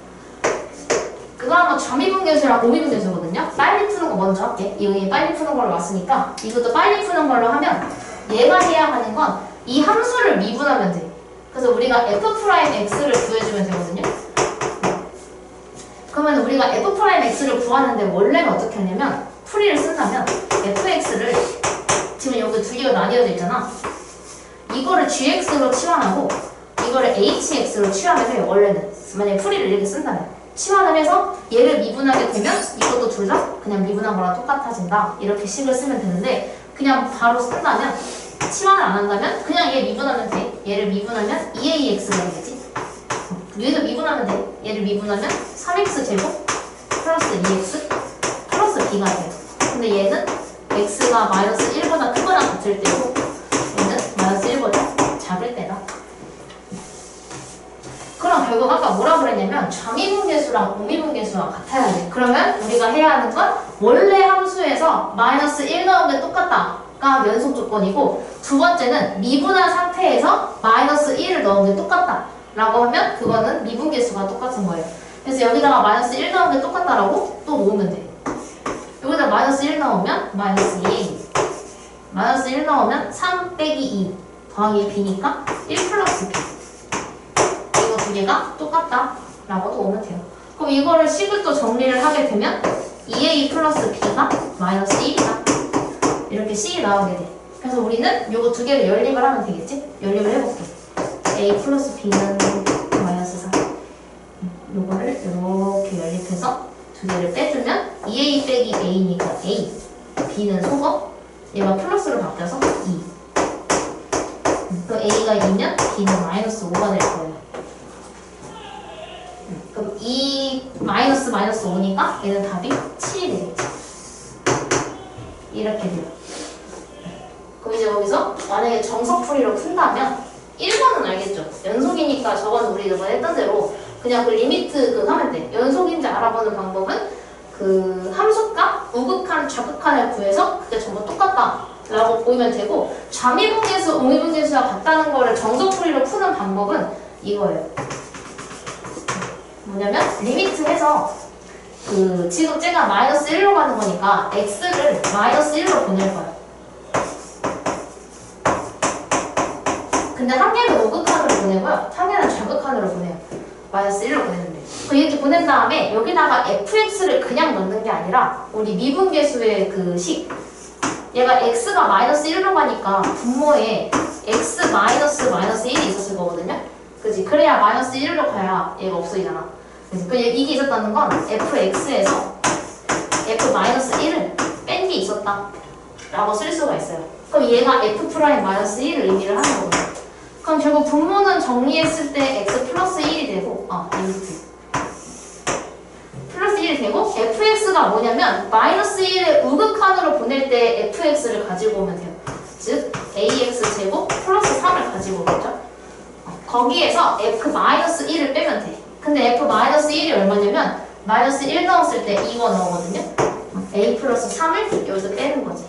그거 한번 점이분계수랑 오미분계수거든요. 빨리 푸는 거 먼저 할게. 이거 빨리 푸는 걸로 왔으니까 이것도 빨리 푸는 걸로 하면 얘가 해야 하는 건 이 함수를 미분하면 돼. 그래서 우리가 f'x를 구해주면 되거든요. 그러면 우리가 f'x를 구하는데 원래는 어떻게 하냐면 풀이를 쓴다면 fx를 지금 여기 두 개가 나뉘어져 있잖아. 이거를 gx로 치환하고 이거를 hx로 치환을 해요. 원래는 만약에 풀이를 이렇게 쓴다면 치환을 해서 얘를 미분하게 되면 이것도 둘 다 그냥 미분한 거랑 똑같아진다 이렇게 식을 쓰면 되는데 그냥 바로 쓴다면 치환을 안 한다면 그냥 얘 미분하면 돼. 얘를 미분하면 이 에이 엑스가 되겠지. 얘도 미분하면 돼. 얘를 미분하면 삼 엑스 제곱 플러스 이 엑스 플러스 b가 돼요. 근데 얘는 x가 마이너스 일보다 크거나 같을 때고 얘는 마이너스 일보다 작을 때다. 그럼 결국 아까 뭐라 그랬냐면 좌미분계수랑 우미분계수랑 같아야 돼. 그러면 우리가 해야 하는 건 원래 함수에서 마이너스 일 넣은 게 똑같다가 연속 조건이고 두 번째는 미분한 상태에서 마이너스 일을 넣은 게 똑같다 라고 하면 그거는 미분계수가 똑같은 거예요. 그래서 여기다가 마이너스 일 넣은 게 똑같다라고 또 놓으면 돼. 여기다 마이너스 일 넣으면 마이너스 이, 마이너스 일 넣으면 삼 빼기 이 더하기 b니까 일 플러스 b. 이거 두 개가 똑같다 라고 놓으면 돼요. 그럼 이거를 식을 또 정리를 하게 되면 이 에이 플러스 b가 마이너스 일이다 이렇게 식이 나오게 돼. 그래서 우리는 요거 두 개를 연립을 하면 되겠지? 연립을 해볼게. a 플러스 b는 마이너스 사. 요거를 이렇게 연립해서 두 개를 빼주면 이 에이 빼기 a니까 a, b는 속어, 얘가 플러스로 바뀌어서 이. 또 a가 이면 b는 마이너스 오가 될 거예요. 그럼 이 마이너스 마이너스 오니까 얘는 답이 칠이 되겠지. 이렇게 돼요. 그럼 이제 여기서 만약에 정석풀이로 푼다면 일 번은 알겠죠? 연속이니까 저건 우리 이번에 했던 대로 그냥 그 리미트 그 하면 돼. 연속인지 알아보는 방법은 그 함수값, 우극한, 좌극한을 구해서 그게 전부 똑같다 라고 보이면 되고 좌미분계수, 우미분계수가 같다는 거를 정석풀이로 푸는 방법은 이거예요. 뭐냐면 리미트 해서 그 지금 쟤가 마이너스 일로 가는 거니까 x를 마이너스 일로 보낼 거야. 근데 한 개는 우극한으로 보내고요. 한 개는 좌극한으로 보내요. 마이너스 일로 보내는데. 그 이렇게 보낸 다음에 여기다가 에프엑스를 그냥 넣는 게 아니라 우리 미분계수의 그 식. 얘가 x가 마이너스 일로 가니까 분모에 x 마이너스 마이너스 일이 있었을 거거든요. 그치? 그래야 마이너스 일로 가야 얘가 없어지잖아. 그래서 이게 있었다는 건 fx에서 f 마이너스 일을 뺀 게 있었다 라고 쓸 수가 있어요. 그럼 얘가 f 프라임 마이너스 일을 의미를 하는 거거든요. 그럼 결국 분모는 정리했을 때 x 플러스 일이 되고 아 리미트 플러스 일이 되고 fx가 뭐냐면 마이너스 일의 우극한으로 보낼 때 fx를 가지고 오면 돼요. 즉 ax 제곱 플러스 삼을 가지고 오겠죠. 거기에서 f 마이너스 일을 빼면 돼. 근데 f 마이너스 일이 얼마냐면 마이너스 일 넣었을 때 이거 나오거든요. a 플러스 삼을 여기서 빼는 거지.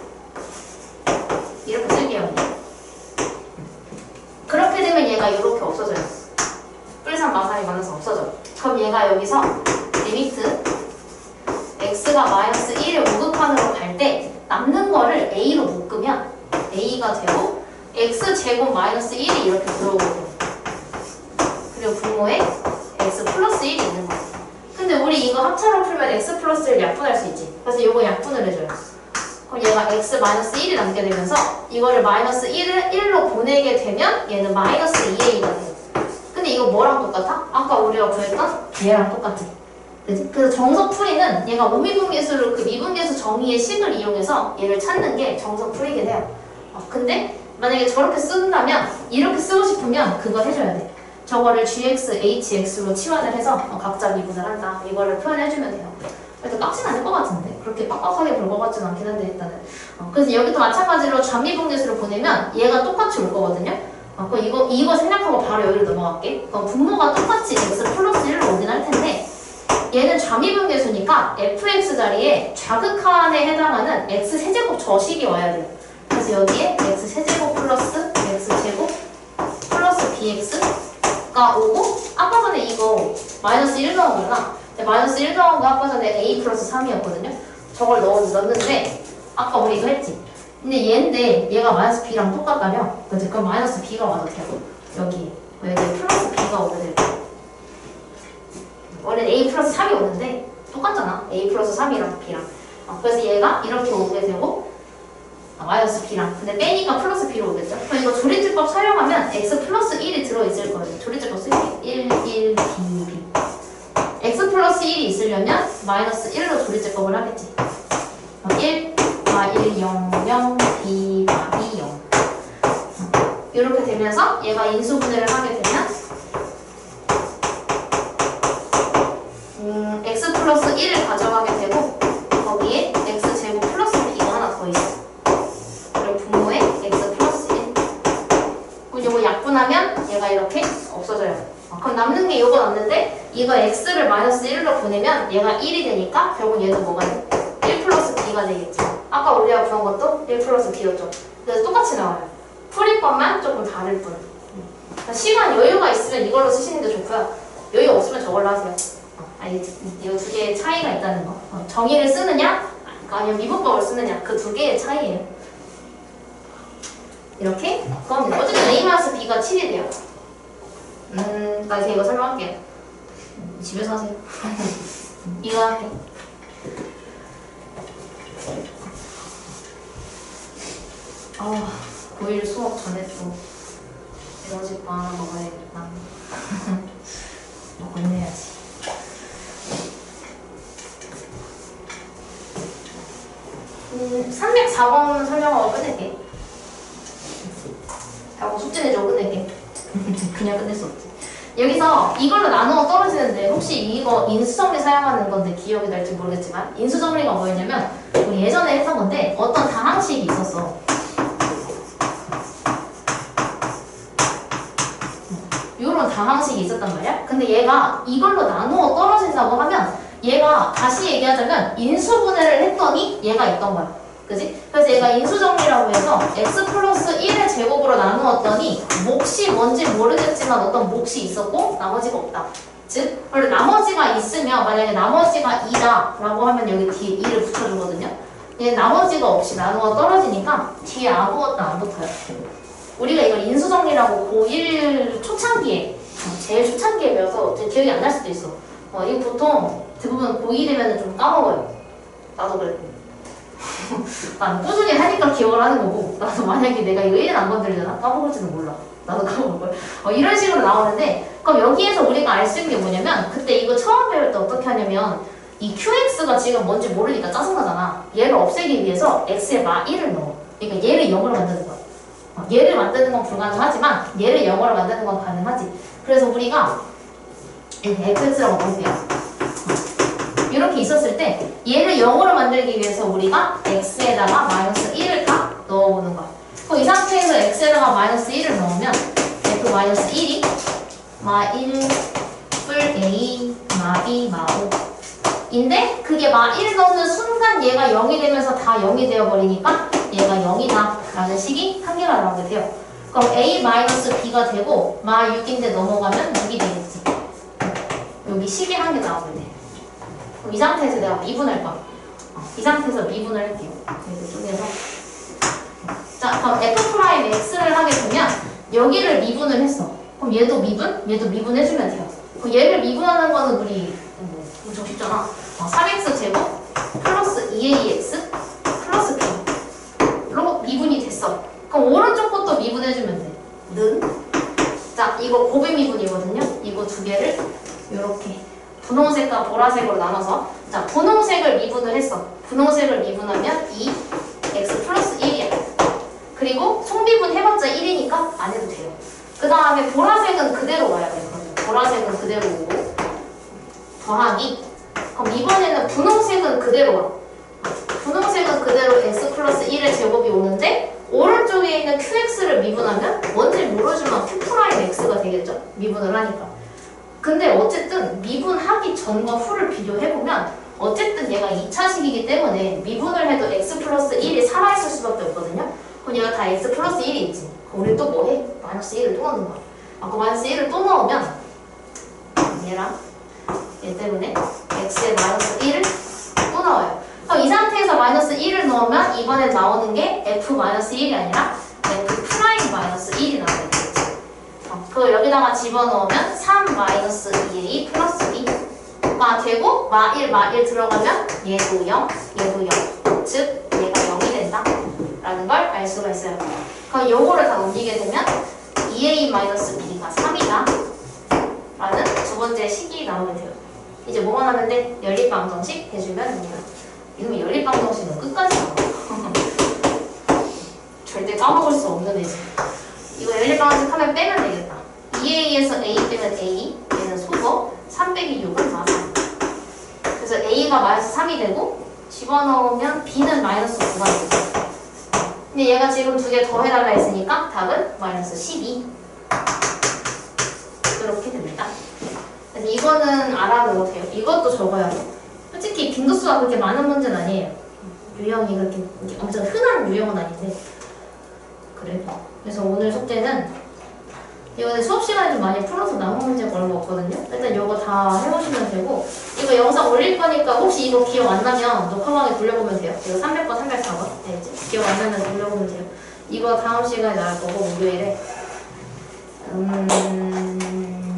이렇게 쓸게요. 그렇게 되면 얘가 이렇게 없어져요. 뿔삼 마삼이 만나서 없어져. 그럼 얘가 여기서 리미트 x가 마이너스 일의 우극한으로 갈 때 남는 거를 a로 묶으면 a가 되고 x제곱 마이너스 일이 이렇게 들어오거든요. 그리고 분모에 x 플러스 일이 있는 거지. 근데 우리 이거 합차로 풀면 x 플러스 일 약분할 수 있지. 그래서 이거 약분을 해줘요. 그럼 그럼 얘가 x 마이너스 일이 남게 되면서 이거를 마이너스 일을 일로 보내게 되면 얘는 마이너스 이 에이가 돼요. 근데 이거 뭐랑 똑같아? 아까 우리가 구했던 얘랑 똑같지. 그치? 그래서 정석 풀이는 얘가 오미분계수를 그 미분계수 정의의 식을 이용해서 얘를 찾는 게 정석 풀이긴 해요. 어, 근데 만약에 저렇게 쓴다면 이렇게 쓰고 싶으면 그거 해줘야 돼. 저거를 gx, hx로 치환을 해서 어, 각자 미분을 한다. 이거를 표현해주면 돼요. 그래서 빡진 않을 것 같은데 그렇게 빡빡하게 볼 것 같지는 않긴 한데 일단은 어, 그래서 여기도 마찬가지로 좌미분계수를 보내면 얘가 똑같이 올 거거든요. 어, 그럼 이거, 이거 생략하고 바로 여기로 넘어갈게. 그럼 분모가 똑같이 x 플러스 일로 오긴 할 텐데 얘는 좌미분계수니까 fx 자리에 좌극한에 해당하는 x 세제곱 저식이 와야 돼요. 그래서 여기에 x 세제곱 플러스 x 제곱 플러스 bx가 오고 아까 전에 이거 마이너스 일 넣은 거잖아. 마이너스 일 넣은 거 아까 전에 a 플러스 삼이었거든요. 저걸 넣, 넣는데 아까 우리 이거 했지. 근데 얘인데 얘가 마이너스 b랑 똑같다며. 그치? 그럼 마이너스 b가 와도 돼요. 여기 여기 플러스 b가 오게 될 거야. 원래는 a 플러스 삼이 오는데 똑같잖아. a 플러스 삼이랑 b랑. 어, 그래서 얘가 이렇게 오게 되고 아, 마이너스 b랑. 근데 빼니까 플러스 b로 오겠죠. 그럼 이거 조리집법 사용하면 x 플러스 일이 들어있을 거예요. 조리집법 쓸게. 일, 일, b, b. x 플러스 일이 있으려면 마이너스 일로 조리집법을 하겠지. 어, 일, 마 일, 영, 영, b, 마 이, 영. 이렇게 되면서 얘가 인수분해를 하게 되면 음, x 플러스 일을 가져가게 되고 거기에 x제곱 플러스 b가 하나 더 있어. 그리고 분모에 x 플러스 일. 그럼 이거 약분하면 얘가 이렇게 없어져요. 어, 그럼 남는 게 이거 남는데 이거 x를 마이너스 일로 보내면 얘가 일이 되니까 결국 얘는 뭐가 돼? 일 플러스 b가 되겠지. 아까 우리가 구한 것도 일 플러스 b였죠. 그래서 똑같이 나와요. 풀이법만 조금 다를 뿐. 음. 시간 여유가 있으면 이걸로 쓰시는 게 좋고요. 여유 없으면 저걸로 하세요. 아니, 이 두 개의 차이가 있다는 거. 어, 정의를 쓰느냐, 아니면 미분법을 쓰느냐, 그 두 개의 차이예요. 이렇게 겁니다. 어쨌든 a 마이너스 b가 칠이 돼요. 음, 나 이제 이거 설명할게요. 음, 집에서 하세요. 이거 할게. 아, 고일 수업 전에 또 에너지 바 하나 먹어야겠다. 먹고 힘내야지. 음, 삼백사 번 설명하고 끝낼게. 하고 숙제 내주고 끝낼게. 그냥 끝낼 수 없지. 여기서 이걸로 나누어 떨어지는데 혹시 이거 인수정리 사용하는 건데 기억이 날지 모르겠지만 인수정리가 뭐였냐면 우리 예전에 했던 건데 어떤 다항식이 있었어. 이런 다항식이 있었단 말이야. 근데 얘가 이걸로 나누어 떨어진다고 하면 얘가 다시 얘기하자면 인수분해를 했더니 얘가 있던 거야. 그지? 그래서 얘가 인수정리라고 해서 x 플러스 일의 제곱으로 나누었더니 몫이 뭔지 모르겠지만 어떤 몫이 있었고 나머지가 없다. 즉 원래 나머지가 있으면 만약에 나머지가 이다 라고 하면 여기 뒤에 이를 붙여주거든요. 얘 나머지가 없이 나누어 떨어지니까 뒤에 아무것도 안 붙어요. 우리가 이걸 인수정리라고 고일 초창기에 제일 초창기에 배워서 기억이 안 날 수도 있어. 어, 이거 보통 대부분 고일이면 좀 까먹어요. 나도 그래. 난 꾸준히 하니까 기억을 하는 거고 나도 만약에 내가 이거 일 년 안 건드리잖아? 까먹을지는 몰라. 나도 까먹을걸. 어, 이런 식으로 나오는데 그럼 여기에서 우리가 알 수 있는 게 뭐냐면 그때 이거 처음 배울 때 어떻게 하냐면 이 큐엑스가 지금 뭔지 모르니까 짜증나잖아. 얘를 없애기 위해서 x에 마 일을 넣어. 그러니까 얘를 영으로 만드는 거야. 어, 얘를 만드는 건 불가능하지만 얘를 영어로 만드는 건 가능하지. 그래서 우리가 fx라고 볼게요. 이렇게 있었을 때 얘를 영어로 만들기 위해서 우리가 x에다가 마이너스 일을 다 넣어보는 거야. 그럼 이 상태에서 x에다가 마이너스 일을 넣으면 f 마이너스 일이 마 일 뿔 a 마 이 마 오 인데 그게 마 일 넣는 순간 얘가 영이 되면서 다 영이 되어버리니까 얘가 영이다 라는 식이 한 개가 나오게 돼요. 그럼 a 마이너스 b가 되고 마 육인데 넘어가면 육이 되겠지. 여기 식이 한 개 나오게 돼. 그럼 이 상태에서 내가 미분할 거야. 어, 이 상태에서 미분을 할게요. 이렇게 쪼개서. 자, 그럼 f 프라임 x를 하게 되면 여기를 미분을 했어. 그럼 얘도 미분? 얘도 미분해주면 돼요. 그럼 얘를 미분하는 거는 우리 뭐 엄청 쉽잖아. 어, 삼 엑스 제곱 플러스 이 에이 엑스 플러스 b. 이거 고비 미분이거든요. 이거 두 개를 이렇게 분홍색과 보라색으로 나눠서 자 분홍색을 미분을 했어. 분홍색을 미분하면 이 x 플러스 일이야. 그리고 송미분 해봤자 일이니까 안 해도 돼요. 그 다음에 보라색은 그대로 와야 되거든요. 보라색은 그대로 오고 더하기 그럼 이번에는 분홍색은 그대로 와. 분홍색은 그대로 x 플러스 일의 제곱이 오는데 오른쪽에 있는 qx를 미분하면 뭔지 모르지만 q 프라임 x가 되겠죠? 미분을 하니까. 근데 어쨌든 미분하기 전과 후를 비교해보면 어쨌든 얘가 이 차식이기 때문에 미분을 해도 x 플러스 일이 살아있을 수밖에 없거든요? 그럼 얘가 다 x 플러스 일이 있지. 그럼 우리 또 뭐해? 마이너스 일을 또 넣는 거야. 아, 그 마이너스 일을 또 넣으면 얘랑 얘 때문에 x에 마이너스 일을 또 넣어요. 그럼 이 상태에서 마이너스 일을 넣으면 이번에 나오는 게 f 마이너스 일이 아니라 f 프라임 마이너스 일이 나와야 되겠지. 어, 그걸 여기다가 집어넣으면 삼 마이너스 이 에이 플러스 이가 되고 마 일, 마 일 들어가면 얘도 영, 얘도 영. 즉 얘가 영이 된다 라는 걸 알 수가 있어요. 그럼 요거를 다 옮기게 되면 이 에이 마이너스 b가 삼이다 라는 두 번째 식이 나오게 돼요. 이제 뭐만 하면 돼? 연립방정식 해주면 됩니다. 이놈의 연립방정식은 끝까지 나와. 절대 까먹을 수 없는 애지. 이거 연립방정식 하면 빼면 되겠다. 이 에이에서 a 빼면 a, 얘는 소거, 삼 빼기 육은 사. 그래서 a가 마이너스 삼이 되고 집어넣으면 b는 마이너스 구가 되죠. 근데 얘가 지금 두 개 더 해달라 했으니까 답은 마이너스 십이. 이렇게 됩니다. 그래서 이거는 알아둬도 돼요. 이것도 적어야 돼. 솔직히 빈도수가 그렇게 많은 문제는 아니에요. 유형이 그렇게 엄청 흔한 유형은 아닌데 그래도. 그래서 오늘 숙제는 이번에 수업 시간에 좀 많이 풀어서 남은 문제가 얼마 없거든요. 일단 이거 다 해보시면 되고 이거 영상 올릴 거니까 혹시 이거 기억 안 나면 녹화방에 돌려보면 돼요. 이거 삼백 번, 삼백사 번 알겠지? 기억 안 나면 돌려보면 돼요. 이거 다음 시간에 나올 거고 목요일에 음...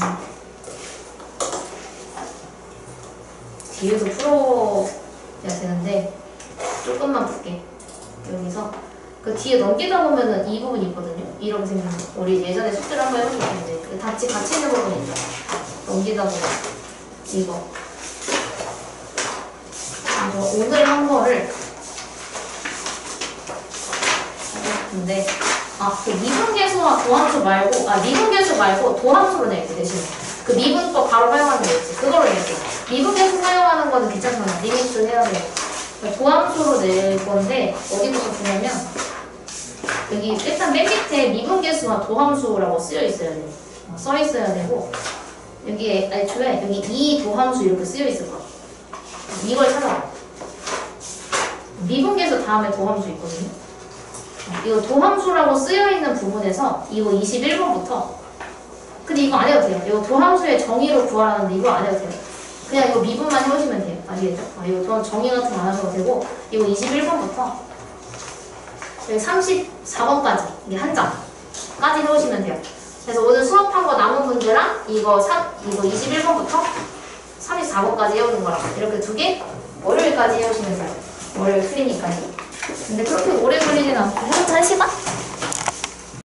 뒤에서 풀어야 되는데 조금만 풀게. 여기서 그 뒤에 넘기다 보면은 이 부분이 있거든요. 이렇게 생긴 거. 우리 예전에 숙제를 한번 해본 적 있는데 같이 같이 있는 부분이 있죠. 넘기다 보면 이거. 이거 오늘 한 거를 근데 아 그 미분계수와 도함수 말고 아 미분계수 말고 도함수로 낼게 대신 그 미분법 바로 사용하는 거 있지. 그걸로 낼게. 미분계수 사용하는 거는 괜찮잖아. 리미트 해야 돼. 도함수로 낼 건데 어디부터 보냐면 여기 일단 맨 밑에 미분계수와 도함수라고 쓰여 있어야 돼. 어, 써 있어야 되고 여기에 애초에 여기 이 도함수 이렇게 쓰여 있을 거야. 이걸 찾아봐. 미분계수 다음에 도함수 있거든요. 어, 이거 도함수라고 쓰여 있는 부분에서 이거 이십일 번부터 근데 이거 안 해도 돼요. 이거 도함수의 정의로 구하라는데 이거 안 해도 돼요. 그냥 이거 미분만 해오시면 돼요. 아시겠죠? 아, 이거 정의 같은 거 안 하셔도 되고 이거 이십일 번부터 여기 삼십사 번까지 이게 한 장까지 해오시면 돼요. 그래서 오늘 수업한 거 남은 문제랑 이거 삼, 이거 이십일 번부터 삼십사 번까지 해오는 거랑 이렇게 두 개 월요일까지 해오시면 돼요. 월요일 클리닉까지. 근데 그렇게 오래 걸리진 않고